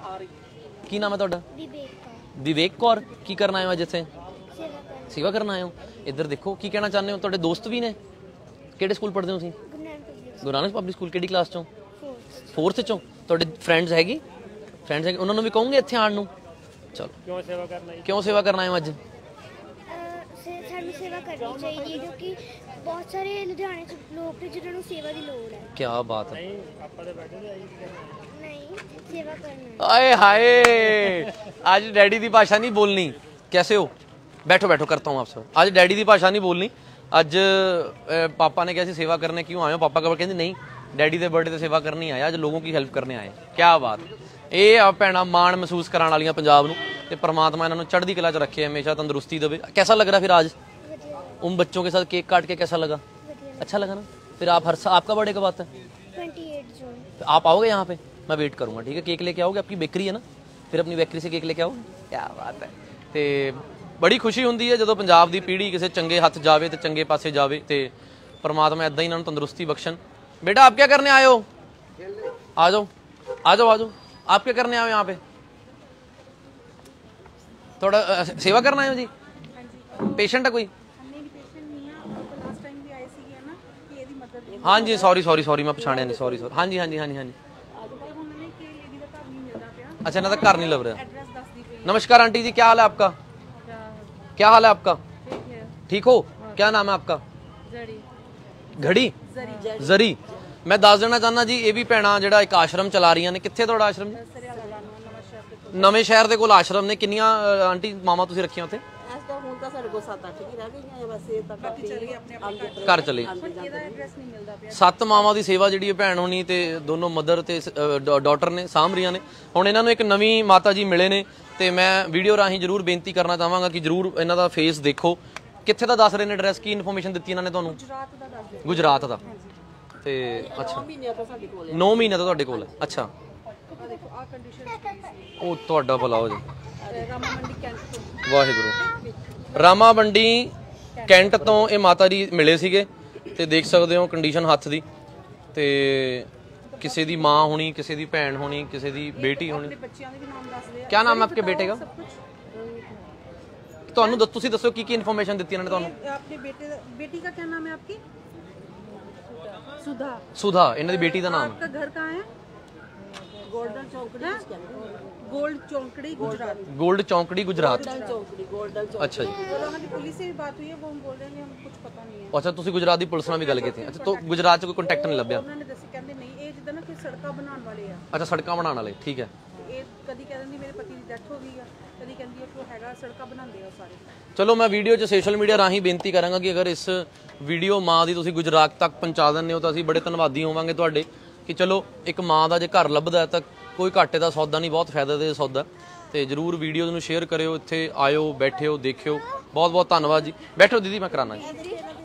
ਕੀ ਨਾਮ ਹੈ ਤੁਹਾਡਾ? ਵਿਵੇਕ ਕੌਰ। ਕੀ ਕਰਨ ਆਏ ਹੋ ਅੱਜ ਇੱਥੇ? ਸੇਵਾ ਕਰਨ ਆਏ ਹੋ। ਇੱਧਰ ਦੇਖੋ, ਕੀ ਕਹਿਣਾ ਚਾਹੁੰਦੇ ਹੋ? ਤੁਹਾਡੇ ਦੋਸਤ ਵੀ ਨੇ? ਕਿਹੜੇ ਸਕੂਲ ਪੜ੍ਹਦੇ ਹੋ ਤੁਸੀਂ? Guru Nanak public school. ਕਿਹੜੀ ਕਲਾਸ ਚੋਂ? ਫੋਰਥ ਚੋਂ। ਤੁਹਾਡੇ ਫਰੈਂਡਸ ਹੈਗੀ? ਫਰੈਂਡਸ ਹੈਗੇ, ਉਹਨਾਂ ਨੂੰ ਵੀ ਕਹੋਗੇ ਇੱਥੇ ਆਉਣ ਨੂੰ? ਚਲੋ। ਕਿਉਂ ਸੇਵਾ ਕਰਨਾ ਹੈ? ਕਿਉਂ ਸੇਵਾ ਕਰਨਾ ਹੈ ਅੱਜ? ਸਾਨੂੰ ਸੇਵਾ ਕਰਨੀ ਚਾਹੀਦੀ ਹੈ ਕਿਉਂਕਿ ਬਹੁਤ ਸਾਰੇ ਲੁਧਿਆਣੇ ਚ ਲੋਕ ਨੇ ਜਿਨ੍ਹਾਂ ਨੂੰ ਸੇਵਾ ਦੀ ਲੋੜ ਹੈ। ਕੀ ਬਾਤ ਹੈ। ਆਪਾਂ ਦੇ ਬੈਠੇ ਨਹੀਂ ਸੇਵਾ ਕਰਨਾ। आए हाय, आज डैडी की भाषा नहीं बोलनी। कैसे हो? बैठो बैठो, करता हूँ आपसे। आज डैडी की भाषा नहीं बोलनी। अज पापा ने कैसी सेवा करने क्यों आए हो? पापा का कहते नहीं, डैडी के बर्थडे से सेवा करनी आए, आज लोगों की हेल्प करने आए। क्या बात। ये आ भैणा माण महसूस कराने वालियां पंजाब नूं ते परमात्मा इन्हां नूं चढ़दी कला च रखे, हमेशा तंदुरुस्ती देवे। कैसा लग रहा फिर आज उन बच्चों के साथ केक काट के? कैसा लगा? अच्छा लगा ना? फिर आप हर आपका बर्थडे कब आता है? अट्ठाईस जून। आप आओगे यहाँ पे? मैं वेट करूँगा, ठीक है? केक लेके आओगे? आपकी बेकरी है ना, फिर अपनी बेकरी से केक लेके आओगे। क्या बात है। तो बड़ी खुशी होंदी है जो पंजाब की पीढ़ी किसी चंगे हथ जाए तो चंगे पासे जाए, तो परमात्मा इदा ही इन्होंने तंदुरुस्ती बख्शन। बेटा आप क्या करने आए हो? आ जाओ आ जाओ आ जाओ। आप क्या करने आए हो यहाँ पे? थोड़ा सेवा करना है जी? पेशेंट है कोई? हाँ जी, सॉरी सॉरी सॉरी मैं पछाणिया नहीं, सॉरी सॉरी। हाँ जी हाँ जी हाँ जी हाँ जी। अच्छा, ना तो घर नहीं लग रहा। नमस्कार आंटी जी, क्या हाल है आपका? क्या हाल है आपका? ठीक हो? क्या नाम है आपका? घड़ी जरी। मैं दस देना चाहना जी, ये भी भैणा जिहड़ा एक आश्रम चला रही ने। कित्थे तुहाडा आश्रम? नवे शहर दे कोल आश्रम ने। किन्नियां आंटी मामा तुसीं रखियां उत्थे? घर चले। सत्त मावां दी सेवा जिहड़ी भैण होनी ते दोनों मदर ते डॉटर ने साਂਭ रਹੀਆਂ ने। हुण इन्हां नूं एक नवीं माता जी मिले ने ते मैं वीडियो राहीं जरूर बेनती करना चाहांगा कि जरूर इन्हां दा फेस देखो। कित्थे दा दस रहे ने एड्रैस? की इन्फॉर्मेशन दित्ती इन्हां ने तुहानूं? गुजरात दा। ते अच्छा, नौ महीने तो तुहाडे कोल है। अच्छा, ਉਹ ਤੁਹਾਡਾ ਭਲਾ ਹੋ ਜੀ। ਵਾਹਿਗੁਰੂ। ਰਾਮਾ ਮੰਡੀ ਕੈਂਟ ਤੋਂ ਇਹ ਮਾਤਾ ਜੀ ਮਿਲੇ ਸੀਗੇ ਤੇ ਦੇਖ ਸਕਦੇ ਹੋ ਕੰਡੀਸ਼ਨ ਹੱਥ ਦੀ, ਤੇ ਕਿਸੇ ਦੀ ਮਾਂ ਹੋਣੀ, ਕਿਸੇ ਦੀ ਭੈਣ ਹੋਣੀ, ਕਿਸੇ ਦੀ ਬੇਟੀ ਹੋਣੀ। क्या नाम है आपके बेटे का? ਤੁਹਾਨੂੰ ਤੁਸੀਂ ਦੱਸੋ ਕੀ ਕੀ ਇਨਫੋਰਮੇਸ਼ਨ ਦਿੱਤੀ ਇਹਨਾਂ ਨੇ ਤੁਹਾਨੂੰ? ਆਪਣੇ ਬੇਟੇ बेटी का क्या नाम है आपकी? सुधा। सुधा ਇਹਨਾਂ ਦੀ बेटी ਦਾ नाम। आपका घर कहाँ है? गोल्डन चौकड़ी। गोल्ड चौकड़ी गुजरात। गोल्ड चौकड़ी गुजरात। अच्छा जी। पुलिस से भी बात हुई है, वो हम बोल रहे हैं हमें कुछ पता नहीं है। अच्छा, ਤੁਸੀਂ ਗੁਜਰਾਤ ਦੀ ਪੁਲਿਸ ਨਾਲ ਵੀ ਗੱਲ ਕੀਤੀ? ਅੱਛਾ, ਤੋਂ ਗੁਜਰਾਤ 'ਚ ਕੋਈ ਕੰਟੈਕਟ ਨਹੀਂ ਲੱਭਿਆ? ਉਹਨਾਂ ਨੇ ਦੱਸਿਆ, ਕਹਿੰਦੇ ਨਹੀਂ, ਇਹ ਜਿੱਦਾਂ ਨਾ ਕਿ ਸੜਕਾਂ ਬਣਾਉਣ ਵਾਲੇ ਆ। ਅੱਛਾ, ਸੜਕਾਂ ਬਣਾਉਣ ਵਾਲੇ, ਠੀਕ ਹੈ। ਇਹ ਕਦੀ ਕਹਿੰਦੀ ਮੇਰੇ ਪਤੀ ਦੀ ਡੈਥ ਹੋ ਗਈ ਆ, ਕਦੀ ਕਹਿੰਦੀ ਹੈ ਕਿ ਉਹ ਹੈਗਾ ਸੜਕਾਂ ਬਣਾਉਂਦੇ ਆ ਸਾਰੇ। ਚਲੋ, ਮੈਂ ਵੀਡੀਓ 'ਚ ਸੋਸ਼ਲ ਮੀਡੀਆ ਰਾਹੀਂ ਬੇਨਤੀ ਕਰਾਂਗਾ ਕਿ ਅਗਰ ਇਸ ਵੀਡੀਓ ਮਾਂ ਦੀ ਤੁਸੀਂ ਗੁਜਰਾਤ ਤੱਕ ਪਹੁੰਚਾ ਦਿੰਦੇ ਹੋ ਤਾਂ ਅਸੀਂ ਬੜੇ ਧੰਨਵਾਦੀ ਹੋਵਾਂਗੇ ਤੁਹਾਡੇ। ਕਿ ਚਲੋ, ਇੱਕ ਮਾਂ ਦਾ ਜੇ ਘਰ ਲੱਭਦਾ ਤਾਂ ਕੋਈ ਘਾਟੇ ਦਾ ਸੌਦਾ ਨਹੀਂ, ਬਹੁਤ ਫਾਇਦੇ ਦਾ ਸੌਦਾ। ਤੇ ਜਰੂਰ ਵੀਡੀਓ ਨੂੰ ਸ਼ੇਅਰ ਕਰਿਓ, ਇੱਥੇ ਆਇਓ, ਬੈਠਿਓ, ਦੇਖਿਓ। ਬਹੁਤ ਬਹੁਤ ਧੰਨਵਾਦ ਜੀ। ਬੈਠੋ ਦੀਦੀ, ਮੈਂ ਕਰਾਨਾ ਜੀ।